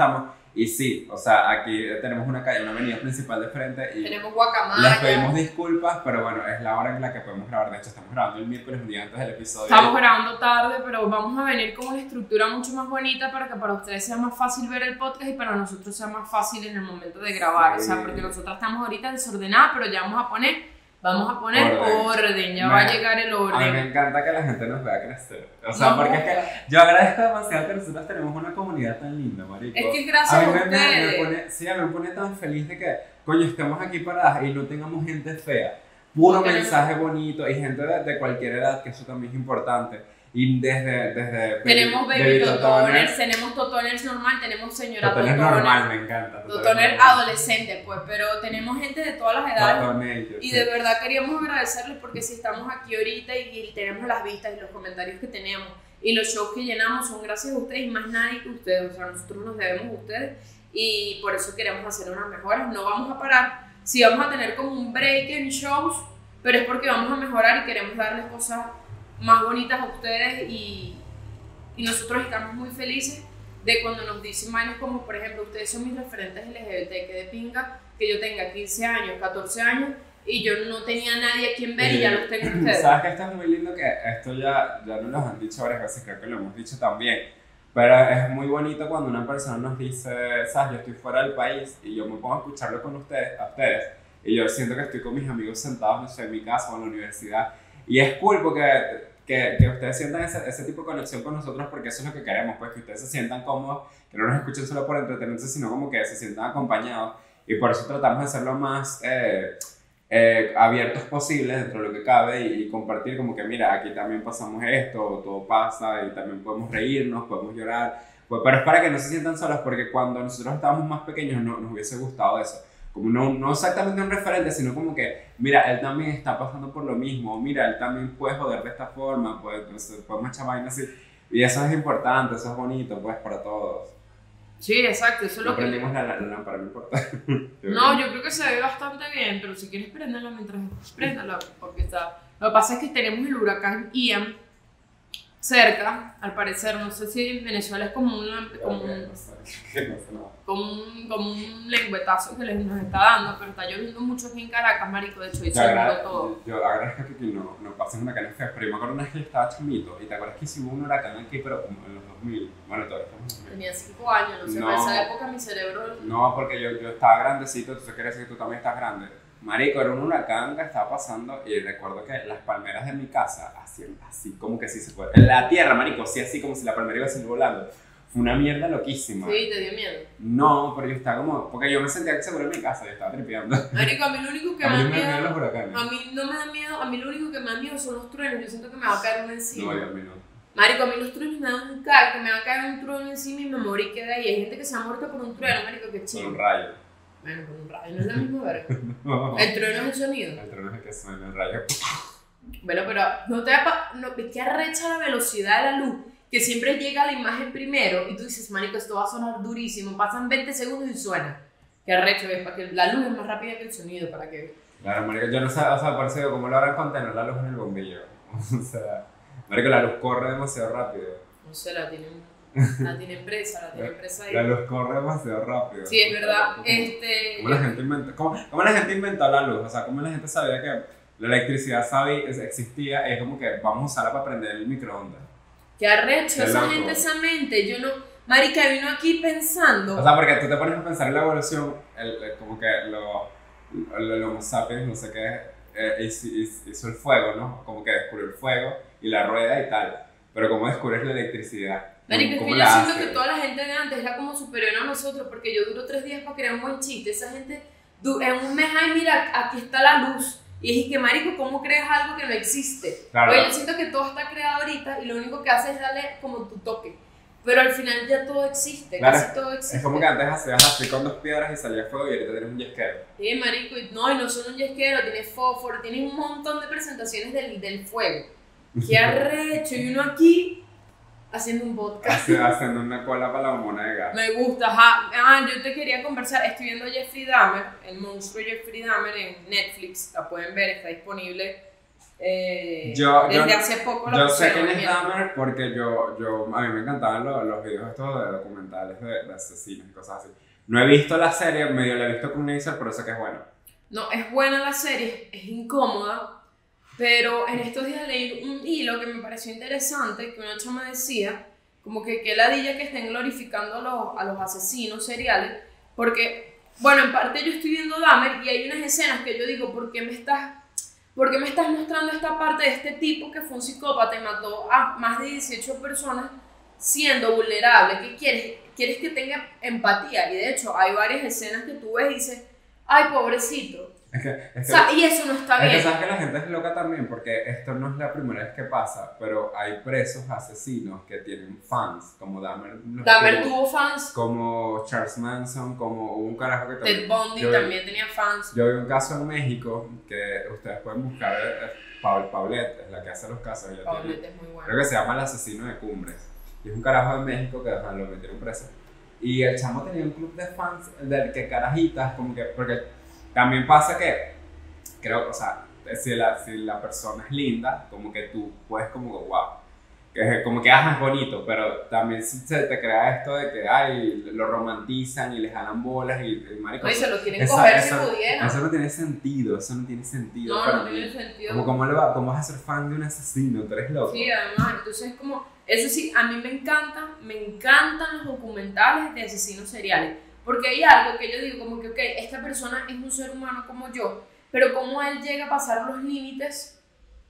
Speaker 2: Y sí, o sea, aquí tenemos una calle, una avenida principal de frente y
Speaker 1: tenemos guacamaya.
Speaker 2: les pedimos disculpas, pero bueno, es la hora en la que podemos grabar. De hecho, estamos grabando el miércoles, un día antes del episodio.
Speaker 1: Estamos grabando tarde, pero vamos a venir con una estructura mucho más bonita para que para ustedes sea más fácil ver el podcast y para nosotros sea más fácil en el momento de grabar.
Speaker 2: Sí.
Speaker 1: O sea, porque nosotras estamos ahorita desordenadas, pero ya vamos a poner orden, ya va a llegar el orden.
Speaker 2: A mí me encanta que la gente nos vea crecer. O sea,
Speaker 1: No,
Speaker 2: porque es que yo agradezco demasiado que nosotros tenemos una comunidad tan linda, marico.
Speaker 1: Es que gracias a
Speaker 2: mí
Speaker 1: ustedes.
Speaker 2: me pone tan feliz de que, coño, estemos aquí paradas y no tengamos gente fea. Puro mensaje bonito y gente de cualquier edad, que eso también es importante. Y
Speaker 1: tenemos baby totoners, tenemos totoners normal, tenemos señora
Speaker 2: totoners
Speaker 1: totoner.
Speaker 2: normal, me encanta.
Speaker 1: Totoner adolescente, pues, pero tenemos gente de todas las edades.
Speaker 2: Totoner,
Speaker 1: y de verdad queríamos agradecerles porque si estamos aquí ahorita y tenemos las vistas y los comentarios que tenemos y los shows que llenamos son gracias a ustedes y más nadie que ustedes. O sea, nosotros nos debemos a ustedes y por eso queremos hacer unas mejoras. No vamos a parar, sí vamos a tener como un break en shows, pero es porque vamos a mejorar y queremos darles cosas más bonitas a ustedes y nosotros estamos muy felices de cuando nos dicen vainas como, por ejemplo, ustedes son mis referentes LGBT, que de pinga que yo tenga 15 años, 14 años y yo no tenía nadie a quien ver y ya los tengo ustedes.
Speaker 2: Sabes que esto es muy lindo, que esto ya nos lo han dicho varias veces, creo que lo hemos dicho también, pero es muy bonito cuando una persona nos dice, sabes, yo estoy fuera del país y yo me pongo a escucharlo con ustedes, y yo siento que estoy con mis amigos sentados, no sé, en mi casa o en la universidad, y es cool porque que ustedes sientan ese tipo de conexión con nosotros, porque eso es lo que queremos, pues que ustedes se sientan cómodos, que no nos escuchen solo por entretenerse, sino como que se sientan acompañados, y por eso tratamos de ser lo más abiertos posibles dentro de lo que cabe y compartir como que mira, aquí también pasamos esto, todo pasa y también podemos reírnos, podemos llorar, pues, pero es para que no se sientan solos, porque cuando nosotros estábamos más pequeños nos hubiese gustado eso. Como no exactamente un referente, sino como que, mira, él también está pasando por lo mismo, mira, él también puede joder de esta forma, podemos echar vainas así. Y eso es importante, eso es bonito, pues, para todos.
Speaker 1: Sí, exacto, eso es lo que...
Speaker 2: Prendimos la lámpara, no importa.
Speaker 1: No, yo creo que se ve bastante bien, pero si quieres préndala mientras... Préndala, porque está... Lo que pasa es que tenemos el huracán Ian cerca, al parecer, no sé si en Venezuela es como un lengüetazo que nos está dando, pero está lloviendo mucho aquí en Caracas, marico, de hecho, y se todo.
Speaker 2: Yo agradezco que no pasen huracanes feos, pero yo me acuerdo una vez que yo estaba chamito, y te acuerdas que hicimos un huracán aquí, pero como en los 2000, bueno, todavía estamos en 2000.
Speaker 1: Tenía 5 años, no sé,
Speaker 2: No,
Speaker 1: para esa época mi cerebro...
Speaker 2: No, porque yo estaba grandecito, entonces quiere decir que tú también estás grande. Marico, era un huracán que estaba pasando y recuerdo que las palmeras de mi casa hacían así como que sí se puede. En la tierra, marico, sí, así como si la palmera iba a salir volando. Fue una mierda loquísima.
Speaker 1: Sí, ¿te dio miedo?
Speaker 2: No, pero yo estaba como... Porque yo me sentía que seguro en mi casa, yo estaba tripeando.
Speaker 1: Marico, a mí lo único que
Speaker 2: a
Speaker 1: me
Speaker 2: mí
Speaker 1: da
Speaker 2: me dan
Speaker 1: miedo...
Speaker 2: los huracanes.
Speaker 1: A mí no me da miedo, a mí lo único que me da miedo son los truenos. Yo siento que me va a caer uno encima.
Speaker 2: No, a mí no.
Speaker 1: Marico, a mí los truenos me dan un cal, que me va a caer un trueno encima y me morí y queda ahí. Hay gente que se ha muerto por un trueno, marico, que chido.
Speaker 2: Por un rayo.
Speaker 1: Bueno, por un rayo, no es la misma verga.
Speaker 2: No.
Speaker 1: El trueno es el sonido.
Speaker 2: El trueno es el que suena, el rayo.
Speaker 1: Bueno, pero no te da que arrecha la velocidad de la luz, que siempre llega la imagen primero y tú dices, marico, esto va a sonar durísimo. Pasan 20 segundos y suena. Que arrecho, ¿ves? Para que la luz es más rápida que el sonido, para que...
Speaker 2: Claro, marico, yo no sé, o sea, por eso, ¿cómo lo harán contener la luz en el bombillo? O sea, marico, la luz corre demasiado rápido.
Speaker 1: No sé, la tiene empresa ahí.
Speaker 2: La luz corre demasiado rápido.
Speaker 1: Sí, es verdad.
Speaker 2: ¿Cómo la gente inventó la luz? O sea, ¿cómo la gente sabía que la electricidad existía? Es como que vamos a usarla para prender el microondas.
Speaker 1: Qué arrecho,
Speaker 2: Qué
Speaker 1: esa
Speaker 2: loco.
Speaker 1: gente, esa mente. Yo no... Marica, vino aquí pensando...
Speaker 2: O sea, porque tú te pones a pensar en la evolución, como que el Homo sapiens, no sé qué, hizo el fuego, ¿no? Como que descubrió el fuego y la rueda y tal. Pero ¿cómo descubres la electricidad?
Speaker 1: Marico, es
Speaker 2: ¿Cómo
Speaker 1: que yo
Speaker 2: la
Speaker 1: siento
Speaker 2: hace?
Speaker 1: que toda la gente de antes era como superior a nosotros, porque yo duro 3 días para crear un buen chiste. Esa gente, en un mes, ay, mira, aquí está la luz. Y es que, marico, ¿cómo creas algo que no existe?
Speaker 2: Claro.
Speaker 1: Oye, yo siento que todo está creado ahorita y lo único que haces es darle como tu toque. Pero al final ya todo existe,
Speaker 2: Claro,
Speaker 1: casi todo existe.
Speaker 2: Es como que antes hacías así con 2 piedras y salía fuego y ahorita tienes un yesquero.
Speaker 1: Sí, marico, y no solo un yesquero, tienes fósforo, tienes un montón de presentaciones del fuego. Qué arrecho, y uno aquí haciendo un podcast.
Speaker 2: Haciendo una cola para la bombona de gas.
Speaker 1: Me gusta, ajá. Yo te quería conversar, estoy viendo Jeffrey Dahmer, el monstruo Jeffrey Dahmer en Netflix, la pueden ver, está disponible desde hace poco
Speaker 2: yo sé quién es Dahmer porque a mí me encantaban los videos estos de documentales de asesinos y cosas así. No he visto la serie, medio la he visto con Neisser, pero sé que es bueno.
Speaker 1: No, es buena la serie, es incómoda, pero en estos días leí un hilo que me pareció interesante, que una chama decía, como que ladilla que estén glorificando a los asesinos seriales, porque, bueno, en parte yo estoy viendo Dahmer y hay unas escenas que yo digo, ¿por qué me estás mostrando esta parte de este tipo que fue un psicópata y mató a más de 18 personas siendo vulnerable? ¿Qué quieres? Quieres que tenga empatía, y de hecho hay varias escenas que tú ves y dices, ay, pobrecito. O sea, y eso no está bien.
Speaker 2: Es que sabes que la gente es loca también, porque esto no es la primera vez que pasa, pero hay presos asesinos que tienen fans, como Dahmer.
Speaker 1: Dahmer tuvo fans.
Speaker 2: Como Charles Manson, como un carajo que
Speaker 1: Ted Bundy también tenía fans.
Speaker 2: Yo vi un caso en México que ustedes pueden buscar, Paulette es la que hace los casos.
Speaker 1: Paulette es muy buena.
Speaker 2: Creo que se llama El Asesino de Cumbres. Y es un carajo de México que lo metieron preso. Y el chamo tenía un club de fans del que carajitas, como que, porque también pasa que, creo, o sea, si la persona es linda, como que tú puedes como que, wow, que como que es bonito, pero también se te crea esto de que, ay, lo romantizan y les jalan bolas y marico.
Speaker 1: No, y se lo quieren coger si pudieran.
Speaker 2: Eso no tiene sentido, No,
Speaker 1: no tiene sentido.
Speaker 2: ¿Cómo vas a ser fan de un asesino? Tú eres loco.
Speaker 1: Sí, además, entonces es como, eso sí, a mí me encantan los documentales de asesinos seriales. Porque hay algo que yo digo como que, ok, esta persona es un ser humano como yo, pero cómo él llega a pasar los límites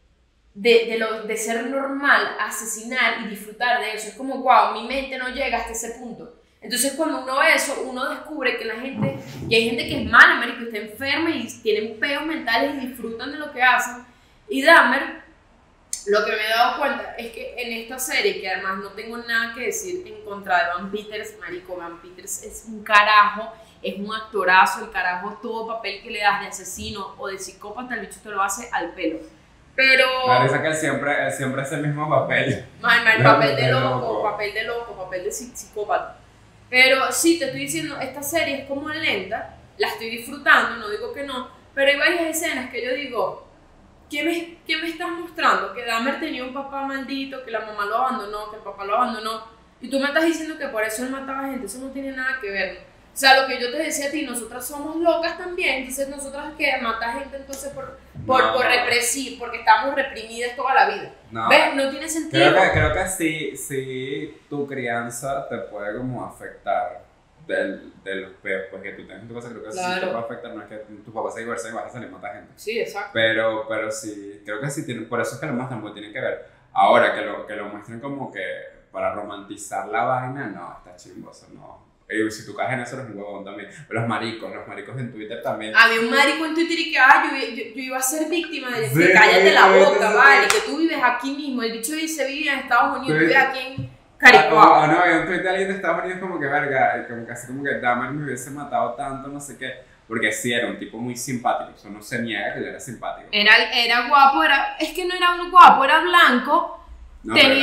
Speaker 1: de ser normal, a asesinar y disfrutar de eso. Es como, wow, mi mente no llega hasta ese punto. Entonces cuando uno ve eso, uno descubre que hay gente que es mala, marico, está enferma y tienen peos mentales y disfrutan de lo que hacen. Y Dahmer, lo que me he dado cuenta es que en esta serie, que además no tengo nada que decir en contra de Evan Peters, marico, Evan Peters es un carajo, es un actorazo, el carajo, todo papel que le das de asesino o de psicópata, el bicho te lo hace al pelo. Pero...
Speaker 2: Claro, es que él siempre hace el mismo papel.
Speaker 1: El papel de loco, papel de psicópata. Pero sí, te estoy diciendo, esta serie es como lenta, la estoy disfrutando, no digo que no, pero hay varias escenas que yo digo, ¿qué me estás mostrando? Que Dahmer tenía un papá maldito, que la mamá lo abandonó, que el papá lo abandonó, y tú me estás diciendo que por eso él mataba gente. Eso no tiene nada que ver. O sea, lo que yo te decía a ti, nosotras somos locas también, entonces nosotras que mata gente entonces por reprimir, porque estamos reprimidas toda la vida.
Speaker 2: No.
Speaker 1: ¿Ves? No tiene sentido.
Speaker 2: Creo que sí tu crianza te puede como afectar de los peos, pues que tú tengas en tu casa, creo que
Speaker 1: claro.
Speaker 2: Sí te puede afectar, no es que tus papás se divorcian y vas a salir a matar gente.
Speaker 1: Sí, exacto.
Speaker 2: Pero sí, creo que sí, por eso es que lo muestran, porque tienen que ver. Ahora, que lo muestren como que para romantizar la vaina, no, está chimboso, no. Y si tú caes en eso, eres un huevón también. Los maricos en Twitter también.
Speaker 1: Había un marico en Twitter y que yo iba a ser víctima de que cállate la boca, vale, que tú vives aquí mismo. El bicho dice vive en Estados Unidos, tú vives aquí en Caricuao.
Speaker 2: No, había un tweet de alguien de Estados Unidos como que, verga, como que así como que Dahmer me hubiese matado tanto, no sé qué. Porque sí, era un tipo muy simpático, eso no se niega que él era simpático.
Speaker 1: Era guapo, es que no era un guapo, era blanco.
Speaker 2: No,
Speaker 1: tenía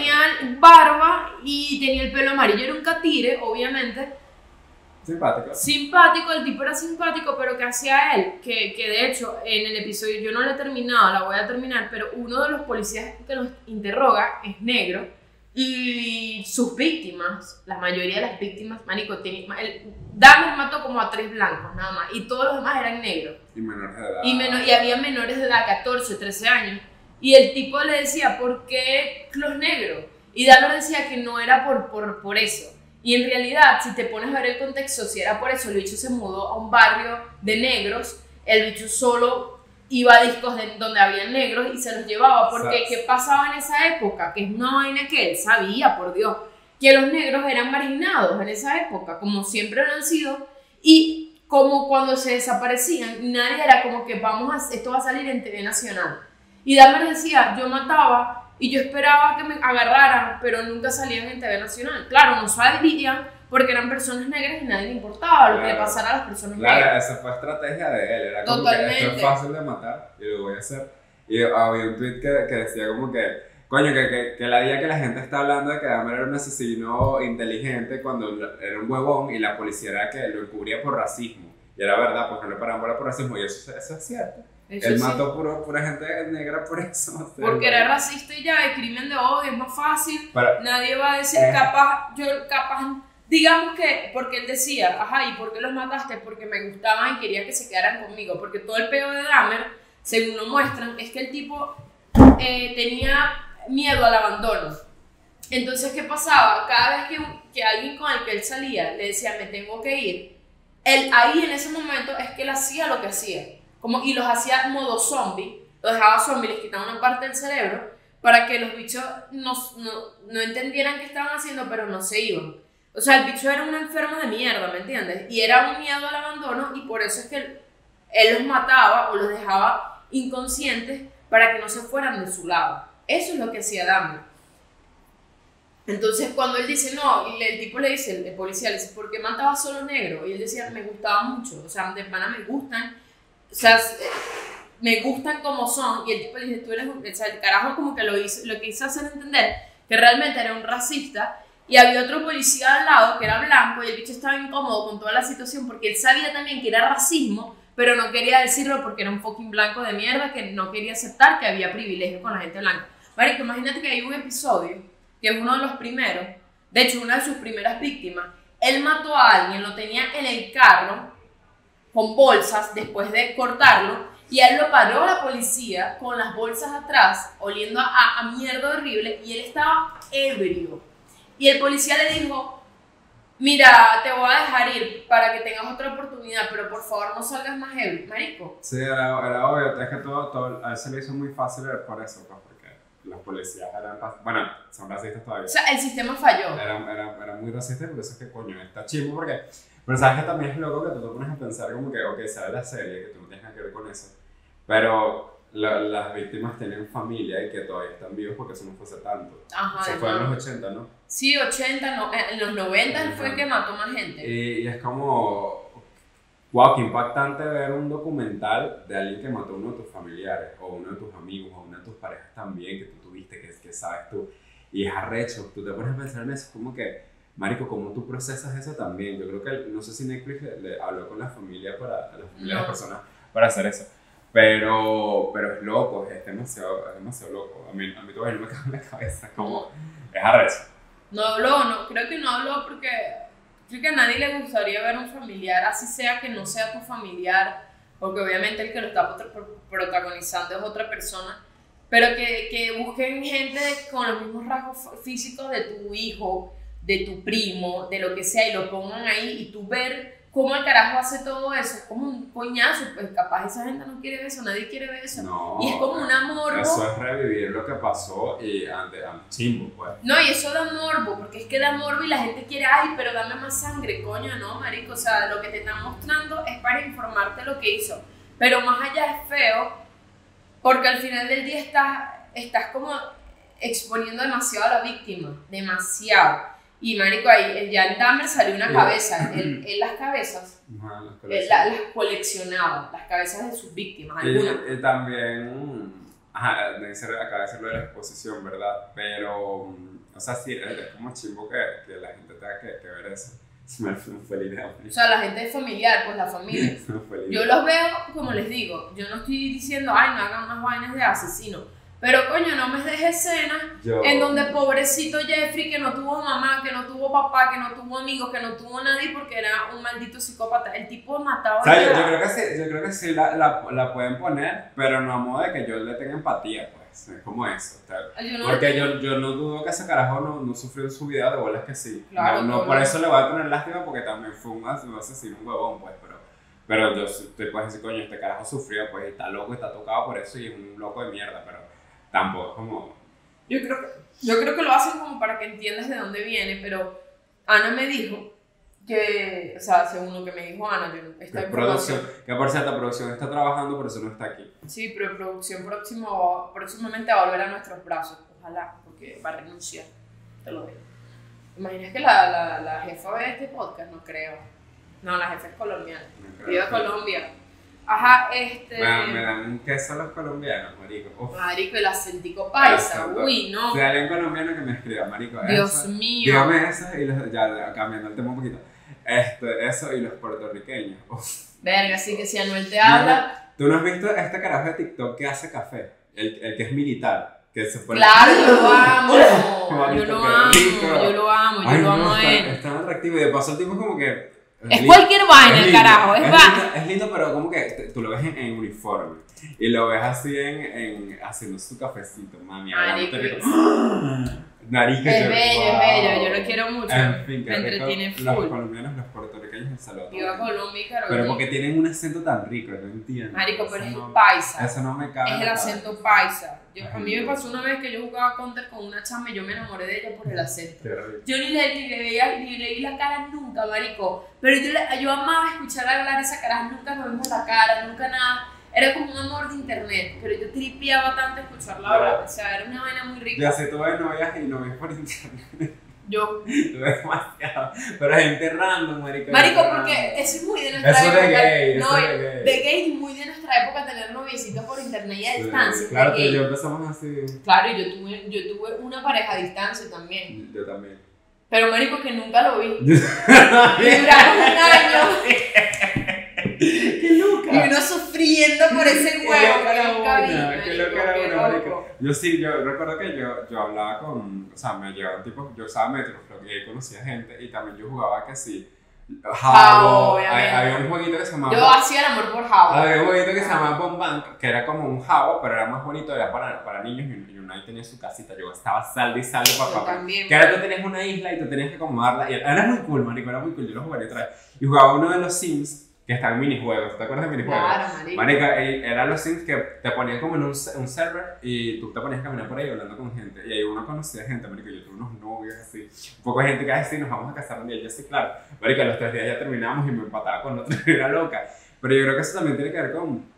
Speaker 1: barba y tenía el pelo amarillo, era un catire, obviamente. Simpático, el tipo era simpático, pero ¿qué hacía él? Que de hecho, en el episodio, yo no la he terminado, la voy a terminar, pero uno de los policías que nos interroga es negro y sus víctimas, la mayoría de las víctimas, marico, Dahmer mató como a 3 blancos nada más y todos los demás eran negros.
Speaker 2: Y menores de edad.
Speaker 1: Y había menores de edad, 14, 13 años. Y el tipo le decía, ¿por qué los negros? Y Dahmer decía que no era por eso. Y en realidad, si te pones a ver el contexto, si era por eso, el bicho se mudó a un barrio de negros, el bicho solo iba a discos donde había negros y se los llevaba. Porque, ¿qué pasaba en esa época? Que es una vaina que él sabía, por Dios, que los negros eran marginados en esa época, como siempre lo han sido. Y como cuando se desaparecían, nadie era como que esto va a salir en TV Nacional. Y Dahmer decía, yo mataba y yo esperaba que me agarraran, pero nunca salían en TV Nacional. Claro, no sabían porque eran personas negras y nadie le importaba lo que le pasara a las personas negras.
Speaker 2: Claro, esa fue estrategia de él, era como que esto es fácil de matar y lo voy a hacer. Y había un tweet que decía como que, coño, que la día que la gente está hablando de que Dahmer era un asesino inteligente cuando era un huevón y la policía era que lo encubría por racismo. Y era verdad, pues no le paraban bola por racismo y eso es cierto.
Speaker 1: Eso
Speaker 2: Él
Speaker 1: sí.
Speaker 2: mató pura gente negra por eso. O sea,
Speaker 1: Porque era racista y ya, el crimen de odio es más fácil.
Speaker 2: Pero,
Speaker 1: Nadie va a decir, capaz, digamos que, porque él decía, ajá, ¿y por qué los mataste? Porque me gustaban y quería que se quedaran conmigo. Porque todo el peo de Dahmer, según lo muestran, es que el tipo tenía miedo al abandono. Entonces, ¿qué pasaba? Cada vez que alguien con el que él salía le decía, me tengo que ir, él ahí en ese momento es que él hacía lo que hacía. Y los hacía modo zombie, los dejaba zombie, les quitaba una parte del cerebro para que los bichos no entendieran qué estaban haciendo, pero no se iban. O sea, el bicho era un enfermo de mierda, ¿me entiendes? Y era un miedo al abandono y por eso es que él los mataba o los dejaba inconscientes para que no se fueran de su lado. Eso es lo que hacía Dahmer. Entonces cuando él dice no, y el tipo le dice, el policía le dice, ¿por qué matabas solo negro? Y él decía, me gustaba mucho, o sea, de pana me gustan, o sea, me gustan como son. Y el tipo le dice, tú eres un... O sea, el carajo como que lo que hizo hacer entender que realmente era un racista. Y había otro policía al lado que era blanco y el bicho estaba incómodo con toda la situación porque él sabía también que era racismo, pero no quería decirlo porque era un fucking blanco de mierda que no quería aceptar que había privilegio con la gente blanca. Marico, imagínate que hay un episodio, que es uno de los primeros, de hecho una de sus primeras víctimas, él mató a alguien, lo tenía en el carro con bolsas después de cortarlo y a él lo paró la policía con las bolsas atrás, oliendo a mierda horrible, y él estaba ebrio. Y el policía le dijo, mira, te voy a dejar ir para que tengas otra oportunidad, pero por favor no salgas más ebrio, marico.
Speaker 2: sí, era obvio, es que a él se le hizo muy fácil por eso, pues, porque los policías eran, bueno, son racistas todavía.
Speaker 1: O sea, el sistema falló.
Speaker 2: Era muy racista y por eso es que, coño, está chimbo porque... Pero sabes que también es loco que tú te pones a pensar como que, ok, sabes la serie, que tú no tienes nada que ver con eso, pero las víctimas tienen familia y que todavía están vivos porque eso no fue hace tanto.
Speaker 1: Ajá,
Speaker 2: Se fue en los 80, ¿no?
Speaker 1: Sí, 80, no, en los 90 él fue el que mató más gente.
Speaker 2: Y es como, wow, qué impactante ver un documental de alguien que mató a uno de tus familiares, o uno de tus amigos, o una de tus parejas también, que tú tuviste, que sabes tú. Y es arrecho, tú te pones a pensar en eso, como que, marico, ¿cómo tú procesas eso también? Yo creo que, no sé si Netflix le habló con la familia, a la familia de las personas para hacer eso. Pero es loco, es demasiado loco. A mí todavía no me cabe en la cabeza, como, es arrecho.
Speaker 1: No habló, creo que no habló porque creo que a nadie le gustaría ver un familiar, así sea que no sea tu familiar, porque obviamente el que lo está protagonizando es otra persona, pero que busquen gente con los mismos rasgos físicos de tu hijo, de tu primo, de lo que sea, y lo pongan ahí, y tú ver cómo el carajo hace todo eso, es como un coñazo, pues capaz esa gente no quiere ver eso, nadie quiere ver eso,
Speaker 2: No,
Speaker 1: y es como un morbo.
Speaker 2: Eso es revivir lo que pasó y ante chimbo, pues.
Speaker 1: No, y eso da morbo, porque es que da morbo y la gente quiere, ay, pero dame más sangre, coño, no, marico, o sea, lo que te están mostrando es para informarte lo que hizo, pero más allá es feo, porque al final del día estás como exponiendo demasiado a la víctima, demasiado. Y marico, ahí ya en Dahmer salió una cabeza, él las cabezas,
Speaker 2: Ajá,
Speaker 1: las coleccionaba, las cabezas de sus víctimas, algunas.
Speaker 2: Y también, ajá, acaba de decirlo de la exposición, ¿verdad? Pero, o sea, sí, es como chimbo que la gente tenga que ver eso. Se me fue la idea.
Speaker 1: O sea, la gente es familiar, pues la familia. Yo los veo, como les digo, yo no estoy diciendo, ay, no hagan más vainas de asesino. Pero coño, no me dejes escenas en donde pobrecito Jeffrey, que no tuvo mamá, que no tuvo papá, que no tuvo amigos, que no tuvo nadie porque era un maldito psicópata. El tipo mataba.
Speaker 2: O sea, yo creo que sí la pueden poner, pero no a modo de que yo le tenga empatía, pues. Es como eso. Porque yo no dudo que ese carajo no sufrió en su vida, de bolas que sí.
Speaker 1: Claro,
Speaker 2: no por eso le voy a tener lástima, porque también fue un asesino, un huevón, pues. Pero yo te puedes decir, coño, este carajo sufrió, pues, y está loco, está tocado por eso y es un loco de mierda, pero tampoco es como...
Speaker 1: Yo creo que lo hacen como para que entiendas de dónde viene, pero Ana me dijo que, o sea, según lo que me dijo Ana, esta información...
Speaker 2: Que por cierto, producción está trabajando, por eso no está aquí.
Speaker 1: Sí, pero producción próximamente va a volver a nuestros brazos, ojalá, porque va a renunciar, te lo digo. ¿Imaginas que la jefa ve este podcast? No creo. No, la jefa es colombiana. Viva Colombia. Ajá,
Speaker 2: Me dan un queso los colombianos, marico. Uf.
Speaker 1: Marico, el acentico paisa, uy, no.
Speaker 2: Si hay alguien colombiano que me escriba, marico,
Speaker 1: Dios
Speaker 2: eso,
Speaker 1: mío.
Speaker 2: dígame eso y ya cambiando el tema un poquito. Eso y los puertorriqueños. Uf.
Speaker 1: Verga, así que si Anuel te habla,
Speaker 2: ¿Tú no has visto este carajo de TikTok que hace café? El que es militar. Que se pone...
Speaker 1: Claro, yo lo amo.
Speaker 2: Marico,
Speaker 1: Yo lo
Speaker 2: qué
Speaker 1: amo.
Speaker 2: rico.
Speaker 1: Yo lo amo. Yo
Speaker 2: Ay,
Speaker 1: lo amo
Speaker 2: no,
Speaker 1: a
Speaker 2: está,
Speaker 1: él.
Speaker 2: está tan atractivo y de paso el tipo es como que...
Speaker 1: Es cualquier vaina, el
Speaker 2: lindo,
Speaker 1: carajo.
Speaker 2: es lindo, pero como que tú lo ves en uniforme. Y lo ves así haciendo su cafecito, mami.
Speaker 1: Marico,
Speaker 2: Narica,
Speaker 1: es bello, yo lo quiero mucho.
Speaker 2: En fin,
Speaker 1: me entretiene
Speaker 2: rico. Los
Speaker 1: full.
Speaker 2: colombianos, los puertorriqueños, el saludo.
Speaker 1: Yo a Colombia y Carolina.
Speaker 2: Pero porque tienen un acento tan rico, no entiendo.
Speaker 1: Marico, pero es
Speaker 2: Eso
Speaker 1: el
Speaker 2: no-
Speaker 1: paisa.
Speaker 2: Eso no me cabe.
Speaker 1: Es
Speaker 2: en
Speaker 1: el
Speaker 2: la
Speaker 1: acento paisa.
Speaker 2: Ay,
Speaker 1: A mí me
Speaker 2: no.
Speaker 1: pasó una vez que yo jugaba counter con una chama y yo me enamoré de ella por el acento.
Speaker 2: cabeza. Qué rico.
Speaker 1: Yo ni le vi la cara nunca, marico. Pero yo amaba escuchar hablar esa cara, nunca nos vimos la cara, nunca nada. Era como un amor de internet, pero yo tripeaba tanto escucharla hablar. O sea, era una vaina muy rica.
Speaker 2: Ya sé, tuve novias y novias por internet.
Speaker 1: Yo,
Speaker 2: Tuve demasiado. Pero gente random, marico.
Speaker 1: marico,
Speaker 2: gente
Speaker 1: porque
Speaker 2: random.
Speaker 1: eso es muy de nuestra
Speaker 2: Eso
Speaker 1: época.
Speaker 2: de gay,
Speaker 1: no,
Speaker 2: eso de gay.
Speaker 1: de gay y muy de nuestra época tener noviecitos por internet y a
Speaker 2: Sí,
Speaker 1: distancia.
Speaker 2: claro,
Speaker 1: de
Speaker 2: tú y
Speaker 1: gay.
Speaker 2: yo empezamos así.
Speaker 1: Claro, y yo tuve una pareja a distancia también.
Speaker 2: Yo también.
Speaker 1: Pero marico, que nunca lo vi.
Speaker 2: ¡Qué
Speaker 1: Y duraron un año.
Speaker 2: loca!
Speaker 1: Y uno sufriendo por ese
Speaker 2: Qué
Speaker 1: huevo
Speaker 2: loca
Speaker 1: que
Speaker 2: era
Speaker 1: nunca vi.
Speaker 2: una, qué loca era
Speaker 1: qué
Speaker 2: una,
Speaker 1: loco.
Speaker 2: marico. Yo sí, yo recuerdo que yo hablaba con, o sea, me llegaban tipos, yo usaba Metroflog y ahí conocía gente y también yo jugaba que sí, Jabo,
Speaker 1: obviamente.
Speaker 2: había un jueguito que se llamaba...
Speaker 1: Yo hacía el amor por Java.
Speaker 2: Había un jueguito que se llamaba Bomb Bank, que era como un jabo, pero era más bonito, era para niños y uno ahí tenía su casita. Yo estaba saldo y saldo para
Speaker 1: Yo
Speaker 2: papá.
Speaker 1: también.
Speaker 2: Que ahora tú tenías una isla y tú tenías que acomodarla. Y era muy cool, marico, era muy cool. Yo lo jugaría otra vez. Y jugaba uno de los Sims que está en minijuegos. ¿Te acuerdas de minijuegos?
Speaker 1: Claro, marico.
Speaker 2: Marica, eran los Sims que te ponían como en un server y tú te ponías a caminar por ahí hablando con gente. Y ahí uno conocía gente, marico. Yo tuve unos novios así. Un poco de gente que así nos vamos a casar un día. Yo sí, claro. Marica, a los 3 días ya terminamos y me empataba con otra. Era loca. Pero yo creo que eso también tiene que ver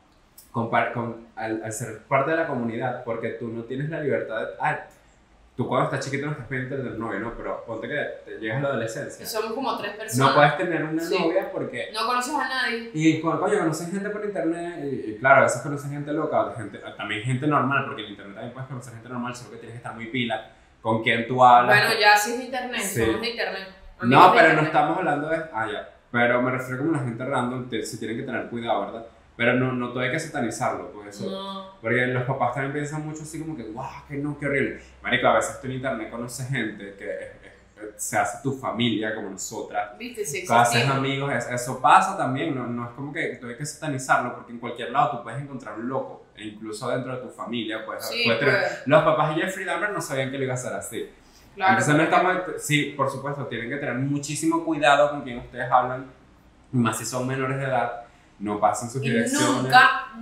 Speaker 2: al ser parte de la comunidad. Porque tú no tienes la libertad de... tú cuando estás chiquito no estás pendiente del novio, ¿no? Pero ponte que te llegas a la adolescencia.
Speaker 1: Somos como 3 personas.
Speaker 2: No puedes tener una
Speaker 1: Sí.
Speaker 2: novia porque...
Speaker 1: No conoces a nadie.
Speaker 2: Y coño, conoces gente por internet y claro, a veces conoces gente loca, también gente normal, porque en internet también puedes conocer gente normal, solo que tienes que estar muy pila con quien tú hablas.
Speaker 1: Bueno, ya sí es de internet,
Speaker 2: Sí.
Speaker 1: somos de internet.
Speaker 2: No,
Speaker 1: Amigos de
Speaker 2: pero no
Speaker 1: internet.
Speaker 2: estamos hablando de... ya. Pero me refiero como la gente random, se tienen que tener cuidado, ¿verdad? Pero no todo hay que satanizarlo, pues eso...
Speaker 1: No.
Speaker 2: Porque los papás también piensan mucho así como que, guau, que no, qué horrible. Marico, a veces tú en internet conoces gente que se hace tu familia como nosotras.
Speaker 1: Viste, sí
Speaker 2: Haces
Speaker 1: existimos.
Speaker 2: amigos, eso pasa también, no es como que tú hay que satanizarlo, porque en cualquier lado tú puedes encontrar un loco, e incluso dentro de tu familia
Speaker 1: Sí,
Speaker 2: puedes tener...
Speaker 1: pues,
Speaker 2: Los papás de Jeffrey Dahmer no sabían que lo iba a hacer así.
Speaker 1: claro.
Speaker 2: Entonces no estamos... Sí, por supuesto, tienen que tener muchísimo cuidado con quien ustedes hablan, más si son menores de edad, no pasen sus
Speaker 1: Y
Speaker 2: direcciones.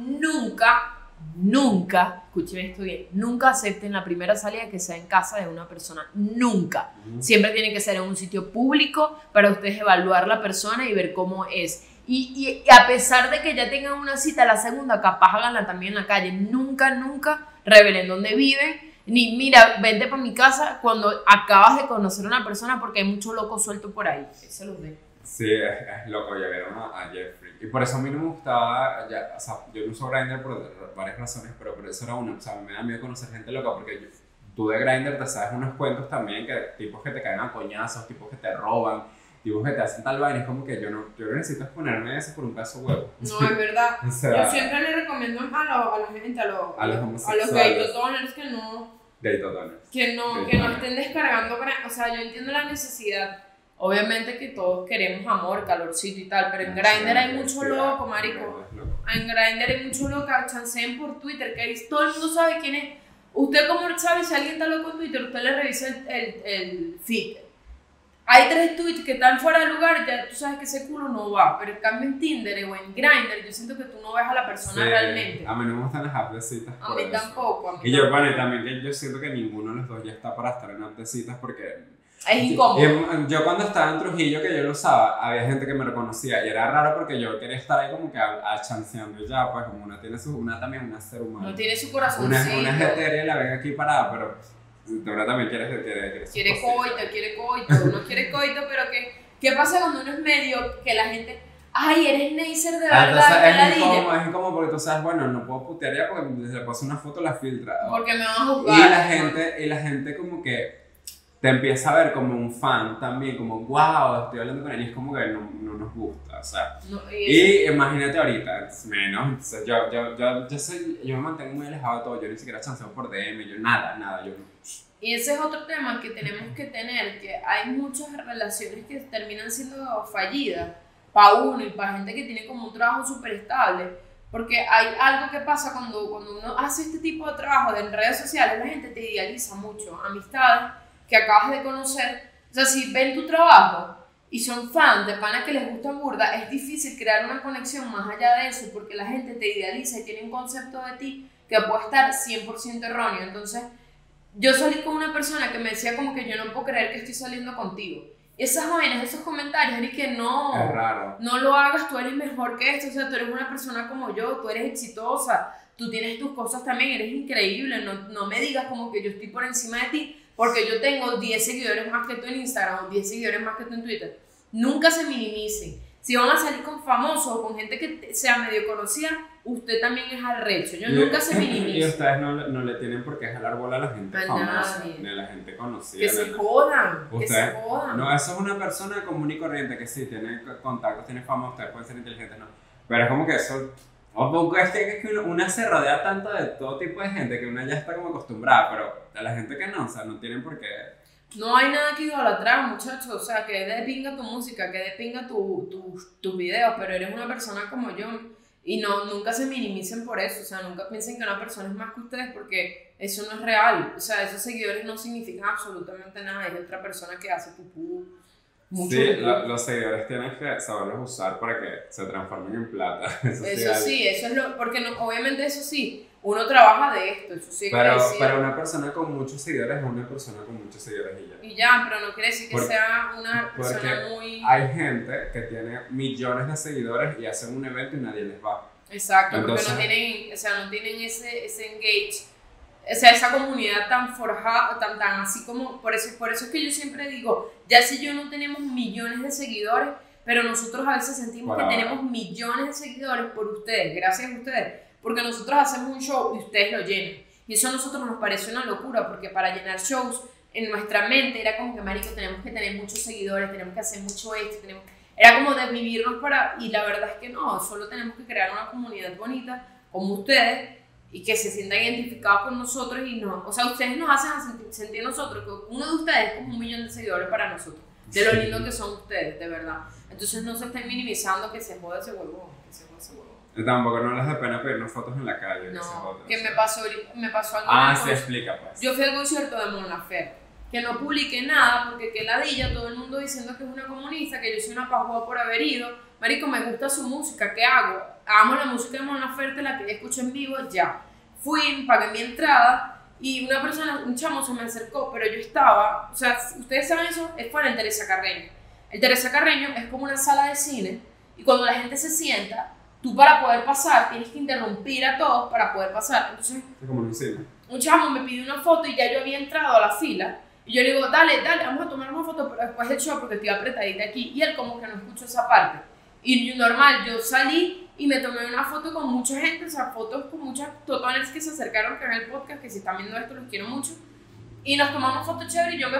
Speaker 1: nunca, escuchen esto bien, nunca acepten la primera salida que sea en casa de una persona, nunca.
Speaker 2: Ujú.
Speaker 1: Siempre tiene que ser en un sitio público para ustedes evaluar la persona y ver cómo es. Y a pesar de que ya tengan una cita, la segunda capaz háganla también en la calle. Nunca revelen dónde viven. Ni mira, vente para mi casa cuando acabas de conocer a una persona porque hay mucho loco suelto por ahí. Eso los ve.
Speaker 2: Sí, es loco, ya vieron a Jeffrey. Y por eso a mí no me gustaba, o sea, yo no uso Grindr por varias razones, pero por eso era una. O sea, me da miedo conocer gente loca porque tú de Grindr te sabes unos cuentos también, que tipos que te caen a coñazos, tipos que te roban, tipos que te hacen tal vaina. Es como que yo necesito exponerme a eso por un caso huevo.
Speaker 1: No, es verdad.
Speaker 2: O sea,
Speaker 1: Yo siempre le recomiendo a la gente, a los
Speaker 2: homosexuales.
Speaker 1: gay totoners que no
Speaker 2: Gay totones.
Speaker 1: que no estén descargando. O sea, yo entiendo la necesidad. Obviamente que todos queremos amor, calorcito y tal, pero en Grindr hay mucho loco, marico. En Grindr hay mucho loco, chanceen por Twitter, que ahí todo el mundo sabe quién es. Usted como sabe si alguien está loco en Twitter, usted le revisa el feed. Hay 3 tweets que están fuera de lugar, ya tú sabes que ese culo no va, pero en cambio en Tinder o en Grindr yo siento que tú no ves a la persona realmente.
Speaker 2: A mí no me gustan las apps de citas.
Speaker 1: A
Speaker 2: por
Speaker 1: mí
Speaker 2: eso.
Speaker 1: tampoco. A mí
Speaker 2: Y yo,
Speaker 1: tampoco.
Speaker 2: bueno, y también que yo siento que ninguno de los dos ya está para estar en apps de citas porque...
Speaker 1: Es incómodo.
Speaker 2: Yo cuando estaba en Trujillo, que yo lo usaba, había gente que me reconocía y era raro porque yo quería estar ahí como que chanceando ya, pues como una también una ser humano.
Speaker 1: No tiene su
Speaker 2: Una
Speaker 1: corazoncito.
Speaker 2: es etérea y la ven aquí parada, pero tú también quieres
Speaker 1: Quiere coito, uno quiere coito, pero ¿qué pasa cuando uno es medio que la gente, ay, eres Neisser de verdad,
Speaker 2: Entonces
Speaker 1: qué ladilla?
Speaker 2: es incómodo porque tú sabes, bueno, no puedo putear ya porque si le paso una foto la filtra.
Speaker 1: Porque me van a juzgar.
Speaker 2: Y la gente como que te empieza a ver como un fan también, como wow, estoy hablando con él, y es como que no nos gusta, o sea.
Speaker 1: No,
Speaker 2: Y imagínate ahorita, menos, entonces yo me mantengo muy alejado de todo, yo ni siquiera chanceo por DM, yo nada, yo no.
Speaker 1: y ese es otro tema que tenemos que tener, que hay muchas relaciones que terminan siendo fallidas para uno y para gente que tiene como un trabajo súper estable, porque hay algo que pasa cuando uno hace este tipo de trabajo en redes sociales, la gente te idealiza mucho, amistades que acabas de conocer, o sea, si ven tu trabajo y son fans de panas que les gusta burda, es difícil crear una conexión más allá de eso, porque la gente te idealiza y tiene un concepto de ti que puede estar 100% erróneo. Entonces, yo salí con una persona que me decía como que yo no puedo creer que estoy saliendo contigo. Y esas vainas, esos comentarios, es que no,
Speaker 2: Es raro.
Speaker 1: no lo hagas, tú eres mejor que esto, o sea, tú eres una persona como yo, tú eres exitosa, tú tienes tus cosas también, eres increíble, no me digas como que yo estoy por encima de ti, porque yo tengo 10 seguidores más que tú en Instagram o 10 seguidores más que tú en Twitter. Nunca se minimicen. Si van a salir con famosos o con gente que sea medio conocida, usted también es arrecho. Nunca se minimicen.
Speaker 2: Y ustedes no le tienen por qué jalar bola a la gente famosa,
Speaker 1: nadie.
Speaker 2: ni a la gente conocida.
Speaker 1: Que se jodan, que se
Speaker 2: Usted,
Speaker 1: jodan.
Speaker 2: no, eso es una persona común y corriente que sí, tiene contactos, tiene fama, ustedes pueden ser inteligentes, no. Pero es como que eso, es que una se rodea tanto de todo tipo de gente que una ya está como acostumbrada, pero a la gente que no, o sea, no tienen por qué.
Speaker 1: No hay nada que idolatrar, muchachos. O sea, que de pinga tu música, que de pinga tus videos, pero eres una persona como yo. Y nunca se minimicen por eso. O sea, nunca piensen que una persona es más que ustedes, porque eso no es real. O sea, esos seguidores no significan absolutamente nada. Es otra persona que hace pupú.
Speaker 2: Sí, los seguidores tienen que saberlos usar para que se transformen en plata.
Speaker 1: Eso sí, eso es lo. Porque obviamente, eso sí. Uno trabaja de esto, eso sí.
Speaker 2: Pero una persona con muchos seguidores es una persona con muchos seguidores y ya.
Speaker 1: Y ya, pero no quiere decir que sea una persona muy.
Speaker 2: Hay gente que tiene millones de seguidores y hacen un evento y nadie les va.
Speaker 1: Exacto,
Speaker 2: entonces,
Speaker 1: porque no tienen ese engage, o sea, esa comunidad tan forjada, tan así como. Por eso es que yo siempre digo, ya si yo no tenemos millones de seguidores, pero nosotros a veces sentimos que tenemos millones de seguidores por ustedes, gracias a ustedes. Porque nosotros hacemos un show y ustedes lo llenan. Y eso a nosotros nos parece una locura, porque para llenar shows en nuestra mente era como que, marico, tenemos que tener muchos seguidores, tenemos que hacer mucho esto, era como desvivirnos para. Y la verdad es que no, solo tenemos que crear una comunidad bonita como ustedes y que se sientan identificados con nosotros y no. O sea, ustedes nos hacen sentir nosotros que uno de ustedes es como 1 millón de seguidores para nosotros. De lo lindo que son ustedes, de verdad. Entonces no se estén minimizando que se joda ese huevón,
Speaker 2: Tampoco no les da pena pedirnos fotos en la calle.
Speaker 1: No, que me pasó algo.
Speaker 2: Se explica pues.
Speaker 1: Yo fui al concierto de Mon Laferte, que no publiqué nada porque qué ladilla, todo el mundo diciendo que es una comunista, que yo soy una pajuda por haber ido. Marico, me gusta su música, ¿qué hago? Amo la música de Mon Laferte, la que escucho en vivo, ya. Fui, pagué mi entrada y un chamo se me acercó, pero yo estaba, o sea, ustedes saben eso, es para el Teresa Carreño. El Teresa Carreño es como una sala de cine y cuando la gente se sienta, tú para poder pasar tienes que interrumpir a todos para poder pasar. Entonces,
Speaker 2: es como un cine.
Speaker 1: Un chamo me pidió una foto y ya yo había entrado a la fila y yo le digo, dale, vamos a tomar una foto, pero después del show porque estoy apretadita aquí. Y él como que no escuchó esa parte. Y normal, yo salí y me tomé una foto con mucha gente, o sea, fotos con muchas totones que se acercaron que ven el podcast, que si están viendo esto los quiero mucho. Y nos tomamos fotos chévere y yo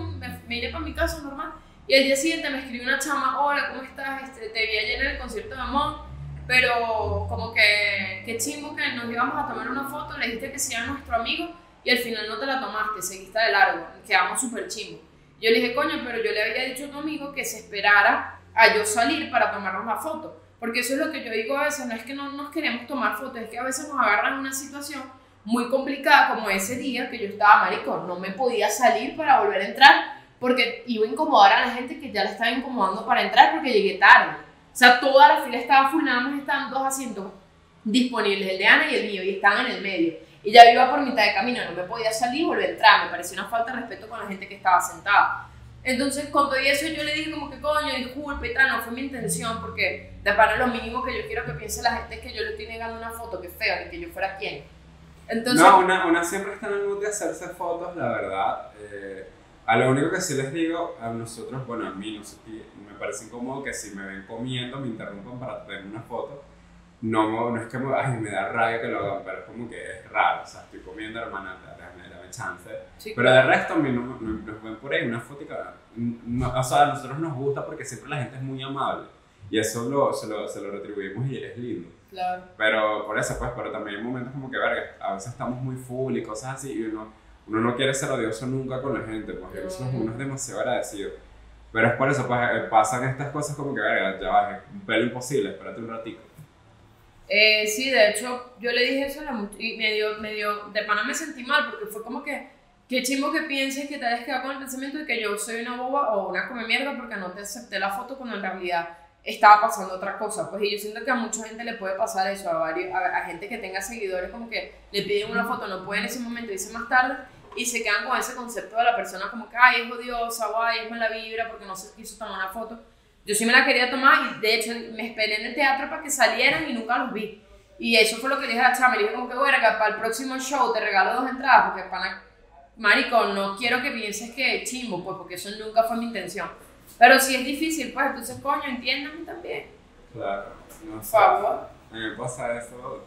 Speaker 1: me iré para mi casa normal. Y el día siguiente me escribió una chama, hola, ¿cómo estás? Te vi ayer en el concierto de Amon. Pero como que qué chimbo que nos íbamos a tomar una foto, le dijiste que sea nuestro amigo y al final no te la tomaste, seguiste de largo, quedamos súper chimbo. Yo le dije, coño, pero yo le había dicho a tu amigo que se esperara a yo salir para tomarnos la foto, porque eso es lo que yo digo a veces, no es que no nos queremos tomar fotos, es que a veces nos agarran en una situación muy complicada como ese día que yo estaba, marico, no me podía salir para volver a entrar porque iba a incomodar a la gente que ya la estaba incomodando para entrar porque llegué tarde. O sea, toda la fila estaba full, nada más estaban 2 asientos disponibles, el de Ana y el mío, y estaban en el medio. Y ya iba por mitad de camino, no me podía salir y volver a entrar, me pareció una falta de respeto con la gente que estaba sentada. Entonces, cuando vi eso, yo le dije como que, coño, disculpe y tal, no fue mi intención, porque de para lo mínimo que yo quiero que piense la gente es que yo le estoy negando una foto, que feo, ni que yo fuera quien. Entonces,
Speaker 2: no, una siempre está en el mood de hacerse fotos, la verdad. A lo único que sí les digo, a nosotros, a mí, no sé, me parece incómodo que si me ven comiendo me interrumpan para tener una foto. no es que me da rabia que lo hagan, pero es como que es raro, o sea, estoy comiendo, hermana, dame chance.
Speaker 1: Sí,
Speaker 2: Pero de resto, a mí nos ven por ahí una fotica, o sea, a nosotros nos gusta porque siempre la gente es muy amable, y eso se lo retribuimos y es lindo.
Speaker 1: claro.
Speaker 2: Pero por eso, pues, pero también hay momentos como que, verga, a veces estamos muy full y cosas así, y uno no quiere ser odioso nunca con la gente, pues, y a veces uno es demasiado agradecido. Pero es por eso, pues, pasan estas cosas como que, verga, ya va, es un pelo imposible, espérate un ratico.
Speaker 1: Sí, de hecho, yo le dije eso a la y de pana me sentí mal, porque fue como que, qué chimbo que pienses que te hayas quedado con el pensamiento de que yo soy una boba o una come mierda porque no te acepté la foto cuando en realidad estaba pasando otra cosa, pues, y yo siento que a mucha gente le puede pasar eso, a gente que tenga seguidores como que le piden una foto, no puede en ese momento, dice más tarde, y se quedan con ese concepto de la persona como que, ay, es odiosa, o ay, es mala vibra porque no se quiso tomar una foto. Yo sí me la quería tomar y de hecho me esperé en el teatro para que salieran y nunca los vi. Y eso fue lo que le dije a la chama, le dije como que, bueno, que para el próximo show te regalo 2 entradas porque marico, no quiero que pienses que chimbo, pues, porque eso nunca fue mi intención. Pero si es difícil, pues, entonces, coño, entiéndame también.
Speaker 2: Claro, no
Speaker 1: Por
Speaker 2: sé.
Speaker 1: favor.
Speaker 2: A mí me pasa eso,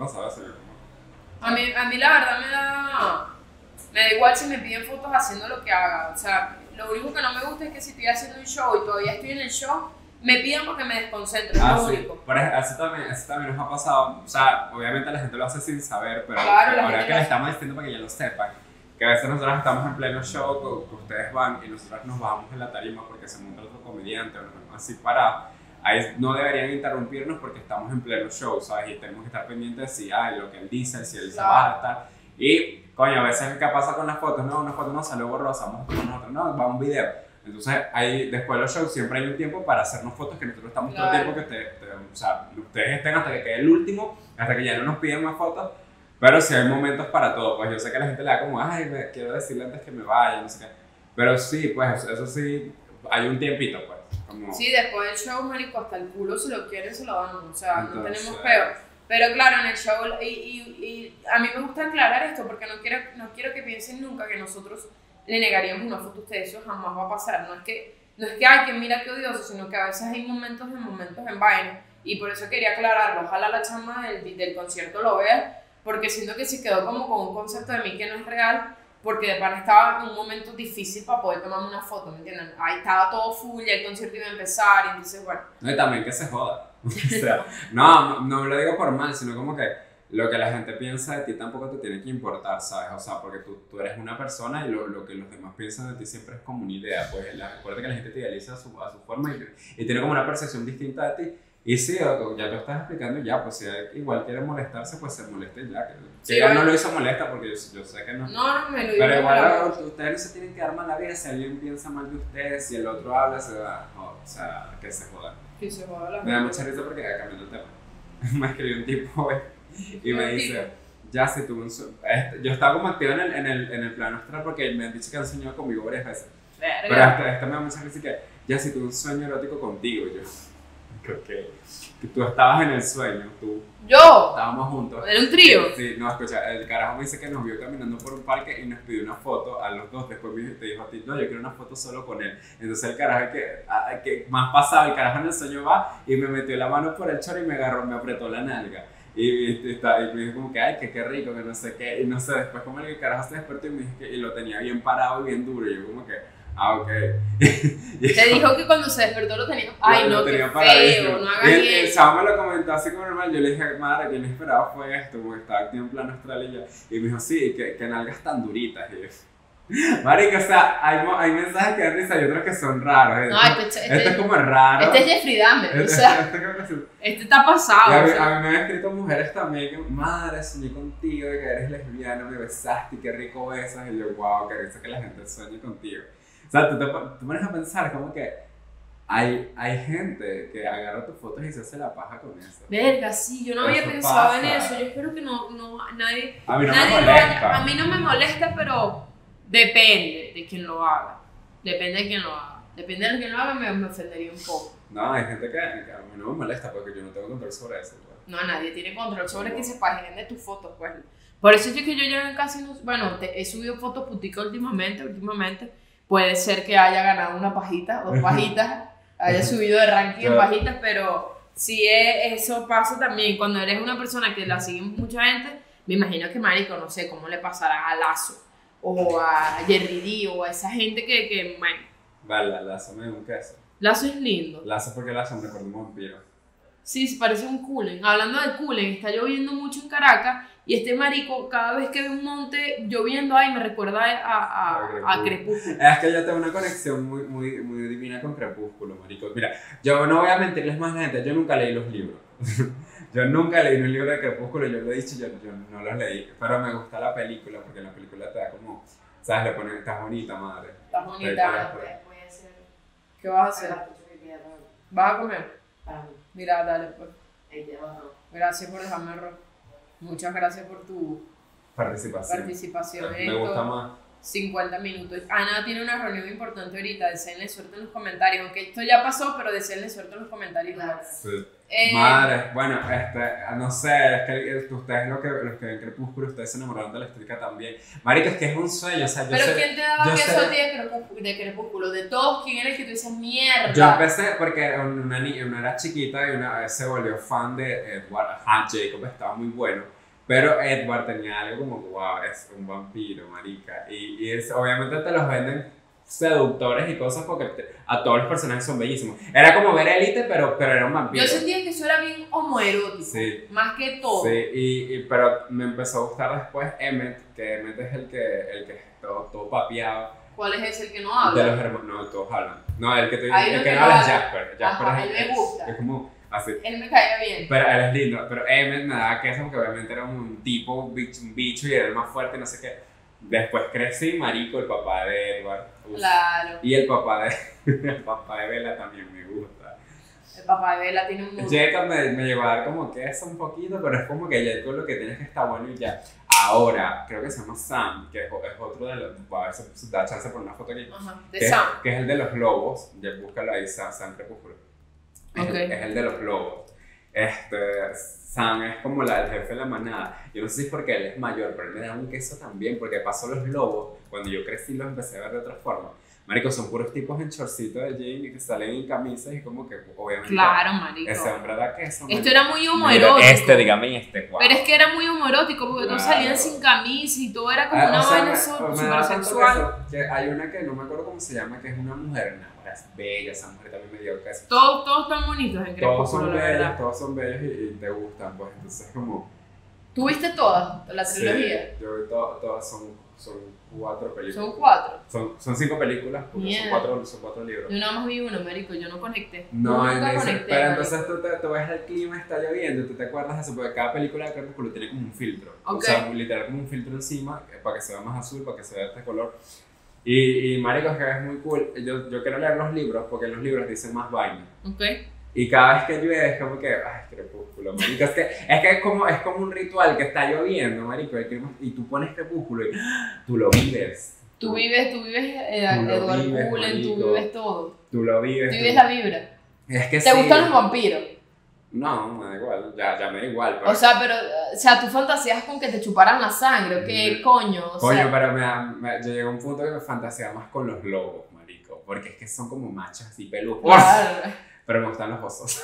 Speaker 1: A mí la verdad me da igual si me piden fotos haciendo lo que haga. O sea, lo único que no me gusta es que si estoy haciendo un show y todavía estoy en el show, me pidan porque me desconcentro, es lo
Speaker 2: sí,
Speaker 1: único.
Speaker 2: pero eso también nos ha pasado, o sea, obviamente la gente lo hace sin saber, pero
Speaker 1: Claro,
Speaker 2: ahora que le estamos diciendo para que ya lo sepan, que a veces nosotros estamos en pleno show, que ustedes van y nosotros nos bajamos en la tarima porque se monta otro comediante o nos vemos así parados. Ahí no deberían interrumpirnos porque estamos en pleno show, ¿sabes? Y tenemos que estar pendientes de si lo que él dice, si él se baja, tal. Y, coño, a veces, ¿qué pasa con las fotos? No, una foto no salió borrosa, vamos a tomar nosotros, no, va un video. Entonces, ahí, después de los shows, siempre hay un tiempo para hacernos fotos que nosotros estamos todo el tiempo que o sea, ustedes estén hasta que quede el último, hasta que ya no nos piden más fotos. Pero sí hay momentos para todo, pues yo sé que a la gente le da como, ay, quiero decirle antes que me vaya, no sé qué. Pero sí, pues eso sí, hay un tiempito, pues. Como...
Speaker 1: Sí, después del show, marico, hasta el culo, si lo quieren, se lo dan, o sea,
Speaker 2: Entonces,
Speaker 1: no tenemos peor. Pero claro, en el show, y a mí me gusta aclarar esto, porque no quiero que piensen nunca que nosotros le negaríamos una foto a ustedes, eso jamás va a pasar, no es que ay, que mira qué odioso, sino que a veces hay momentos en vaina, y por eso quería aclararlo, ojalá la chama del concierto lo vea, porque siento que se quedó como con un concepto de mí que no es real, porque de pana estaba en un momento difícil para poder tomarme una foto, ¿me entienden? Ahí estaba todo full, ya el concierto iba a empezar, y entonces, bueno.
Speaker 2: No, y también que se joda. O sea, no lo digo por mal, sino como que lo que la gente piensa de ti tampoco te tiene que importar, ¿sabes? O sea, porque tú eres una persona y lo que los demás piensan de ti siempre es como una idea, pues recuerda que la gente te idealiza a su forma y tiene como una percepción distinta de ti. Y sí, ya tú estás explicando ya, pues si igual quiere molestarse, pues se moleste ya. Que
Speaker 1: Sí,
Speaker 2: ella
Speaker 1: bueno.
Speaker 2: no lo hizo molesta porque yo sé que no.
Speaker 1: No, me lo digo.
Speaker 2: Pero igual ustedes no se tienen que dar mal la vida, si alguien piensa mal de ustedes, si el otro habla, se va, o sea, que se jodan.
Speaker 1: Que se joda la
Speaker 2: Me da
Speaker 1: gente.
Speaker 2: mucha risa porque cambiando el tema. Me escribió un tipo hoy y me dice, ya si tuve un sueño. Yo estaba como activo en el plano astral porque me han dicho que han soñado conmigo varias veces. Pero esta me da mucha risa que ya si tuve un sueño erótico contigo. Y yo creo que tú estabas en el sueño,
Speaker 1: ¿Yo?
Speaker 2: estábamos juntos.
Speaker 1: ¿Era un trío?
Speaker 2: Sí, no, escucha, el carajo me dice que nos vio caminando por un parque y nos pidió una foto a los dos. Después te dijo a ti, no, yo quiero una foto solo con él. Entonces el carajo que más pasado, el carajo en el sueño va y me metió la mano por el chorro y me agarró, me apretó la nalga. Y me dijo como que, ay, qué rico, que no sé qué. Y no sé, después como el carajo se despertó y me dijo que y lo tenía bien parado y bien duro. Y yo como que, ok.
Speaker 1: Te dijo que cuando se despertó lo tenía. Ay, no, qué feo, no hagas
Speaker 2: el
Speaker 1: eso.
Speaker 2: chavo me lo comentó así como normal. Yo le dije, madre, que no esperaba fue esto, porque estaba activo en plano astral y ya. Y me dijo, sí, que nalgas tan duritas. Y yo, marica, o sea, hay mensajes que dan risa y otros que son raros.
Speaker 1: No,
Speaker 2: este es como raro.
Speaker 1: Este es Jeffrey Dahmer, o sea, este está pasado.
Speaker 2: Y
Speaker 1: o sea.
Speaker 2: a mí me han escrito mujeres también que, madre, soñé contigo de que eres lesbiana, me besaste y qué rico besas. Y yo, wow, qué risa que la gente sueñe contigo. O sea, tú pones a pensar como que hay gente que agarra tus fotos y se hace la paja con eso.
Speaker 1: Verga, sí, yo no había
Speaker 2: Eso
Speaker 1: pensado
Speaker 2: pasa.
Speaker 1: en eso. Yo espero que nadie.
Speaker 2: A mí no
Speaker 1: nadie
Speaker 2: me
Speaker 1: lo
Speaker 2: molesta.
Speaker 1: haya- a mí no me molesta, pero depende de quién lo haga. Depende de quién lo haga. Depende de quién lo haga, me ofendería un poco.
Speaker 2: No, hay gente que a mí no me molesta porque yo no tengo control sobre eso. Pues.
Speaker 1: No, nadie tiene control sobre que se paguen de tus fotos, pues. Por eso es que yo ya casi no. Bueno, he subido fotos puticas últimamente. Puede ser que haya ganado una pajita, 2 pajitas, haya subido de ranking en pajitas, pero sí, eso pasa también. Cuando eres una persona que la sigue mucha gente, me imagino que, marico, no sé cómo le pasará a Lazo o a Jerry D o a esa gente que bueno.
Speaker 2: Vale, Lazo me da un queso.
Speaker 1: Lazo es lindo.
Speaker 2: Lazo porque Lazo me recuerda un vampiro.
Speaker 1: Sí, se parece a un culen. Hablando de culen, está lloviendo mucho en Caracas y este marico, cada vez que ve un monte lloviendo, ay, me recuerda a Crepúsculo.
Speaker 2: Es que yo tengo una conexión muy divina con Crepúsculo, marico. Mira, yo no voy a mentirles más a la gente, yo nunca leí los libros. Yo nunca leí un libro de Crepúsculo, yo lo he dicho, yo no los leí. Pero me gusta la película, porque en la película te da como, ¿sabes? Le ponen, estás bonita, madre.
Speaker 1: Estás bonita.
Speaker 3: Voy a hacer.
Speaker 1: ¿Qué vas a hacer? ¿Vas a comer?
Speaker 3: Para mí.
Speaker 1: Mira, dale, pues.
Speaker 3: Ahí te vas, ¿no?
Speaker 1: Gracias por dejarme arroz. Muchas gracias por tu participación.
Speaker 2: Me gusta más.
Speaker 1: 50 minutos. Ana tiene una reunión importante ahorita. Deseenle suerte en los comentarios. Aunque esto ya pasó, pero deseenle suerte en los comentarios.
Speaker 3: Claro.
Speaker 2: Sí. Madre, bueno, no sé, es que ustedes los que ven Crepúsculo, ustedes se enamoraron de la estética también. Marica, es que es un sueño, o sea, yo
Speaker 1: pero
Speaker 2: sé,
Speaker 1: ¿quién te daba
Speaker 2: yo
Speaker 1: queso
Speaker 2: sé-
Speaker 1: a ti de Crepúsculo? De todos, ¿quién era el que tú dices mierda?
Speaker 2: Yo empecé porque una niña, una era chiquita y una vez se volvió fan de Edward. Ajá, Jacob estaba muy bueno, pero Edward tenía algo como, wow, es un vampiro, marica. Y obviamente te los venden seductores y cosas porque a todos los personajes son bellísimos. Era como ver Élite, pero era un vampiro.
Speaker 1: Yo sentía que eso era bien homoerótico.
Speaker 2: Sí.
Speaker 1: Más que todo.
Speaker 2: Sí, pero me empezó a gustar después Emmett, que Emmett es el que es todo papiado.
Speaker 1: ¿Cuál es ese el que no
Speaker 2: De
Speaker 1: habla?
Speaker 2: los hermanos, no, todos hablan. No, el que
Speaker 1: Ahí
Speaker 2: el
Speaker 1: no
Speaker 2: que
Speaker 1: te
Speaker 2: no habla es
Speaker 1: habla.
Speaker 2: Jasper. Jasper
Speaker 1: Ajá,
Speaker 2: es,
Speaker 1: él me gusta.
Speaker 2: es como así.
Speaker 1: Él me caía bien.
Speaker 2: Pero él es lindo, pero Emmett me daba queso porque obviamente era un tipo, un bicho y era el más fuerte, no sé qué. Después crecí, marico, el papá de Edward. Uf.
Speaker 1: Claro.
Speaker 2: Y el papá de Bella también me gusta.
Speaker 1: El papá de Bella tiene un mundo.
Speaker 2: Jacob me llegó a dar como queso un poquito, pero es como que Jacob lo que tiene es que está bueno y ya. Ahora, creo que se llama Sam, que es otro de los. A ver si da chance por una foto aquí.
Speaker 1: Ajá, de
Speaker 2: Que,
Speaker 1: Sam.
Speaker 2: que es el de los lobos. Ya búscalo ahí, Sam Crepúsculo.
Speaker 1: Ok.
Speaker 2: Es el de los lobos. Sam es como el jefe de la manada. Yo no sé si es porque él es mayor, pero él me da un queso también, porque pasó los lobos. Cuando yo crecí los empecé a ver de otra forma. Marico, son puros tipos en shortcito de jean y que salen en camisas y como que obviamente
Speaker 1: Claro, marico.
Speaker 2: ese hombre da queso.
Speaker 1: Esto era muy
Speaker 2: Mira,
Speaker 1: homoerótico.
Speaker 2: dígame wow.
Speaker 1: Pero es que era muy homoerótico porque todos
Speaker 2: Claro.
Speaker 1: salían sin camisa y todo era como
Speaker 2: Ah,
Speaker 1: una
Speaker 2: o sea,
Speaker 1: vaina
Speaker 2: me
Speaker 1: súper
Speaker 2: da tanto
Speaker 1: sexual.
Speaker 2: queso que hay una que no me acuerdo cómo se llama, que es una mujer, es bella, esa mujer también me dio queso.
Speaker 1: Todos tan bonitos en
Speaker 2: Todos
Speaker 1: Crepúsculo,
Speaker 2: son
Speaker 1: la
Speaker 2: bellos,
Speaker 1: verdad.
Speaker 2: todos son bellos y te gustan, pues entonces como...
Speaker 1: ¿Tú viste todas? La trilogía.
Speaker 2: Sí, yo vi todas son 4 películas.
Speaker 1: Son 4.
Speaker 2: Son 5 películas, porque
Speaker 1: Mierda.
Speaker 2: son 4 libros.
Speaker 1: Yo nada más vi uno, marico, yo no conecté.
Speaker 2: No,
Speaker 1: Yo nunca
Speaker 2: dice,
Speaker 1: conecté.
Speaker 2: pero
Speaker 1: marico.
Speaker 2: entonces tú ves el clima, está lloviendo, tú te acuerdas de eso, porque cada película de Crepúsculo tiene como un filtro.
Speaker 1: Ok.
Speaker 2: O sea, literal como un filtro encima, para que se vea más azul, para que se vea este color. Y marico, que es muy cool. Yo quiero leer los libros, porque en los libros dicen más vaina.
Speaker 1: Ok.
Speaker 2: Y cada vez que llueve es como que, ay, Crepúsculo, marico. Es que es como un ritual que está lloviendo, marico, y tú pones Crepúsculo y tú lo vives.
Speaker 1: Tú vives
Speaker 2: Tú lo
Speaker 1: Edward
Speaker 2: vives,
Speaker 1: Cullen, tú
Speaker 2: marico.
Speaker 1: vives todo.
Speaker 2: Tú lo
Speaker 1: Tú
Speaker 2: vives.
Speaker 1: vives la vibra.
Speaker 2: Es que
Speaker 1: ¿Te
Speaker 2: sí.
Speaker 1: gustan los vampiros?
Speaker 2: No, me da igual, ya me da igual. Pero...
Speaker 1: O sea, tú fantaseas con que te chuparan la sangre, ¿o qué coño? O
Speaker 2: Coño,
Speaker 1: sea,
Speaker 2: pero yo llegué a un punto que me fantaseaba más con los lobos, marico. Porque es que son como machos así peludos.
Speaker 1: claro,
Speaker 2: Pero me gustan los osos.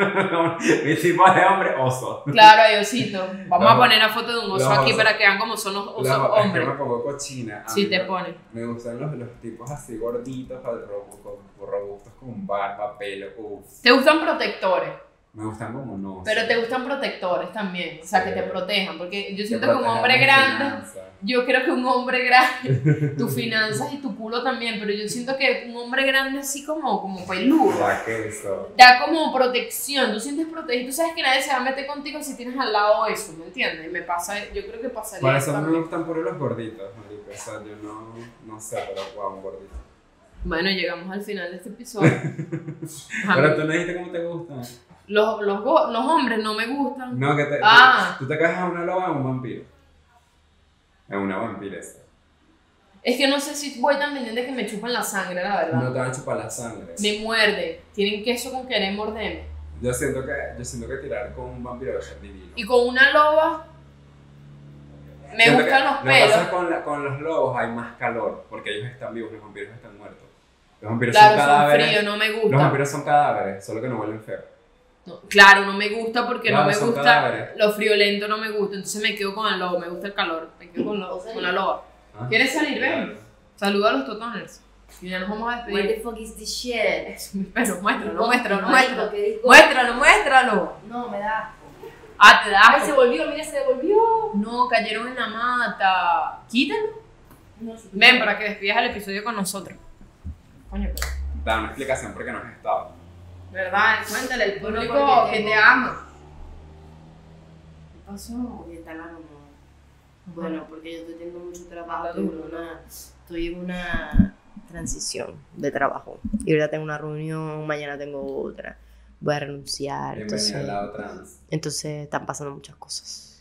Speaker 2: Mi tipo de hombre, oso.
Speaker 1: claro, hay ositos. Vamos
Speaker 2: Los-
Speaker 1: a poner una foto de un oso
Speaker 2: los
Speaker 1: aquí
Speaker 2: osos.
Speaker 1: para que vean cómo son los osos
Speaker 2: Es
Speaker 1: hombres.
Speaker 2: que me pongo cochina. A
Speaker 1: Sí,
Speaker 2: mí
Speaker 1: te
Speaker 2: me-
Speaker 1: pone.
Speaker 2: Me gustan los tipos así gorditos, robustos, con barba, pelo. Uff.
Speaker 1: Te gustan protectores,
Speaker 2: Me gustan como no.
Speaker 1: pero te gustan protectores también. O sea, que
Speaker 2: Sí.
Speaker 1: te protejan. Porque yo
Speaker 2: Que
Speaker 1: siento que un
Speaker 2: protejan
Speaker 1: hombre
Speaker 2: mis
Speaker 1: grande.
Speaker 2: finanzas.
Speaker 1: Yo creo que un hombre grande, tus finanzas y tu culo también, pero yo siento que un hombre grande así como peludo,
Speaker 2: Da queso.
Speaker 1: da como protección, tú sientes protegido, tú sabes que nadie se va a meter contigo si tienes al lado eso, ¿me entiendes? Y me pasa, yo creo que pasaría
Speaker 2: Por
Speaker 1: eso
Speaker 2: eso me
Speaker 1: también.
Speaker 2: gustan puros los gorditos, marico. O sea, yo no sé, pero wow, un gordito.
Speaker 1: Bueno, llegamos al final de este episodio. Ajá,
Speaker 2: Pero tú no dijiste cómo te gustan.
Speaker 1: los hombres no me gustan.
Speaker 2: No, que tú te cajas a una loba o a un vampiro. Es una vampiresa.
Speaker 1: Es que no sé si voy tan pendiente que me chupan la sangre, la verdad.
Speaker 2: No te van a chupar la sangre.
Speaker 1: Me muerde, tienen queso con querer morderme.
Speaker 2: Yo siento que tirar con un vampiro debe ser divino.
Speaker 1: Y con una loba, me
Speaker 2: Siento
Speaker 1: gustan
Speaker 2: que
Speaker 1: los
Speaker 2: lo que pasa es
Speaker 1: pelos.
Speaker 2: con los lobos hay más calor, porque ellos están vivos, los vampiros están muertos. Los vampiros
Speaker 1: Claro,
Speaker 2: son
Speaker 1: son
Speaker 2: cadáveres.
Speaker 1: fríos, no me
Speaker 2: Los
Speaker 1: gustan.
Speaker 2: vampiros son cadáveres, solo que no huelen feo.
Speaker 1: No, claro, no me gusta porque
Speaker 2: Claro,
Speaker 1: no me
Speaker 2: son
Speaker 1: gusta,
Speaker 2: cadáveres.
Speaker 1: lo friolento no me gusta, entonces me quedo con el lobo, me gusta el calor, me quedo con la loba.
Speaker 2: Ah.
Speaker 1: ¿Quieres salir? Ven. Saluda a los totoners. Y ya nos vamos a
Speaker 3: What the
Speaker 1: despedir.
Speaker 3: fuck is this shit?
Speaker 1: Pero muéstralo,
Speaker 3: Marico,
Speaker 1: muéstralo.
Speaker 3: ¿qué dijo?
Speaker 1: Muéstralo.
Speaker 3: No, me da asco.
Speaker 1: Ah, te da
Speaker 3: Ay, se
Speaker 1: asco.
Speaker 3: volvió, mira, se devolvió.
Speaker 1: No, cayeron en la mata. Quítalo.
Speaker 3: No, se
Speaker 1: Ven para que despidas el episodio con nosotros. Coño, pero.
Speaker 2: Da una explicación porque no has estado.
Speaker 1: ¿Verdad? Cuéntale al
Speaker 3: Bueno,
Speaker 1: público
Speaker 3: porque
Speaker 1: que
Speaker 3: tengo-
Speaker 1: te ama. ¿Qué pasó?
Speaker 3: Oye, está largo, no. Bueno, porque yo estoy teniendo mucho trabajo.
Speaker 1: Habla duro,
Speaker 3: Estoy en una transición de trabajo. Y ahorita tengo una reunión, mañana tengo otra. Voy a renunciar.
Speaker 2: Bienvenida al lado trans.
Speaker 3: Entonces están pasando muchas cosas.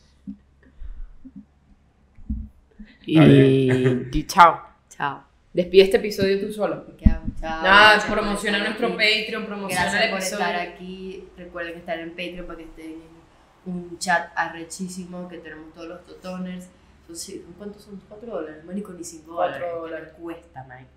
Speaker 2: Está
Speaker 1: Y chao.
Speaker 3: Chao.
Speaker 1: Despide este episodio tú solo.
Speaker 3: Chao. Chao.
Speaker 1: Nada,
Speaker 3: Gracias por
Speaker 1: promociona
Speaker 3: estar
Speaker 1: nuestro
Speaker 3: aquí.
Speaker 1: Patreon, promociona
Speaker 3: Gracias
Speaker 1: el
Speaker 3: por
Speaker 1: episodio.
Speaker 3: estar aquí. Recuerden estar en Patreon para que estén en un chat arrechísimo que tenemos todos los totoners. ¿Cuántos son? $4, marico, ni $5.
Speaker 1: $4.
Speaker 3: Cuesta, marico.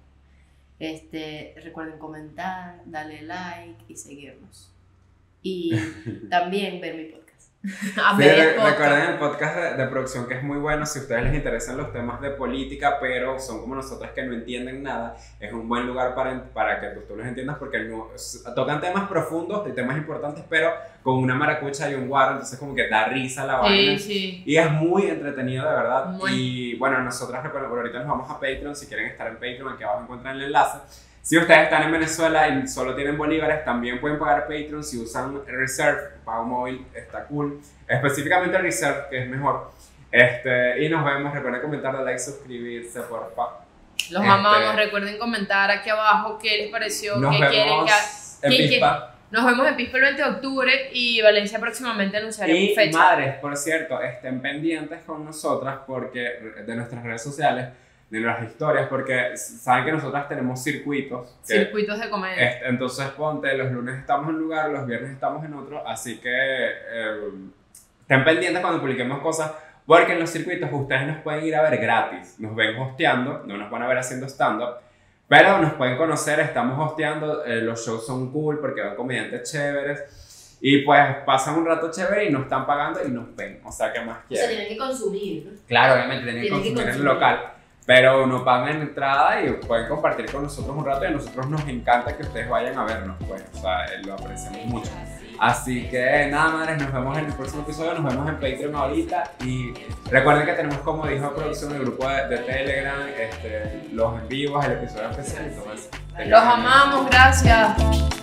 Speaker 3: Recuerden comentar, darle like y seguirnos. Y también ver mi podcast.
Speaker 1: A
Speaker 2: Sí,
Speaker 1: ver, podcast.
Speaker 2: recuerden el podcast de producción que es muy bueno si a ustedes les interesan los temas de política, pero son como nosotros que no entienden nada. Es un buen lugar para que tú los entiendas porque tocan temas profundos y temas importantes, pero con una maracucha y un guaro, entonces como que da risa la vaina.
Speaker 1: Sí.
Speaker 2: Y es muy entretenido, de verdad.
Speaker 1: Muy.
Speaker 2: Y bueno, nosotros recuerden, ahorita nos vamos a Patreon. Si quieren estar en Patreon, aquí abajo encuentran el enlace. Si ustedes están en Venezuela y solo tienen bolívares, también pueden pagar Patreon. Si usan Reserve, pago móvil, está cool. Específicamente Reserve, que es mejor. Y nos vemos. Recuerden comentar, darle like, suscribirse, porfa.
Speaker 1: Los amamos. Recuerden comentar aquí abajo qué les pareció,
Speaker 2: Nos
Speaker 1: qué quieren
Speaker 2: vemos
Speaker 1: que
Speaker 2: en
Speaker 1: qué-
Speaker 2: Pispa.
Speaker 1: Nos vemos en Pispa el 20 de octubre y Valencia próximamente anunciaremos
Speaker 2: Y
Speaker 1: fecha.
Speaker 2: madres, por cierto, estén pendientes con nosotras porque de nuestras redes sociales, de las historias, porque saben que nosotras tenemos circuitos.
Speaker 1: Circuitos de comedia.
Speaker 2: Entonces ponte, los lunes estamos en un lugar, los viernes estamos en otro, así que estén pendientes cuando publiquemos cosas, porque en los circuitos ustedes nos pueden ir a ver gratis, nos ven hosteando, no nos van a ver haciendo stand-up, pero nos pueden conocer, estamos hosteando, los shows son cool porque van comediantes chéveres, y pues pasan un rato chévere y nos están pagando y nos ven, o sea, ¿qué más
Speaker 3: O sea,
Speaker 2: quieren?
Speaker 3: tienen que consumir, ¿no?
Speaker 2: Claro, obviamente tienen que
Speaker 3: Tienen que
Speaker 2: consumir en el
Speaker 3: consumir.
Speaker 2: local, pero no pagan entrada y pueden compartir con nosotros un rato y a nosotros nos encanta que ustedes vayan a vernos, pues, o sea, lo apreciamos mucho. Así que nada, madres, nos vemos en el próximo episodio, nos vemos en Patreon ahorita y recuerden que tenemos, como dijo producción, el grupo de Telegram, los en vivos, el episodio especial y todo eso.
Speaker 1: Los amamos, gracias.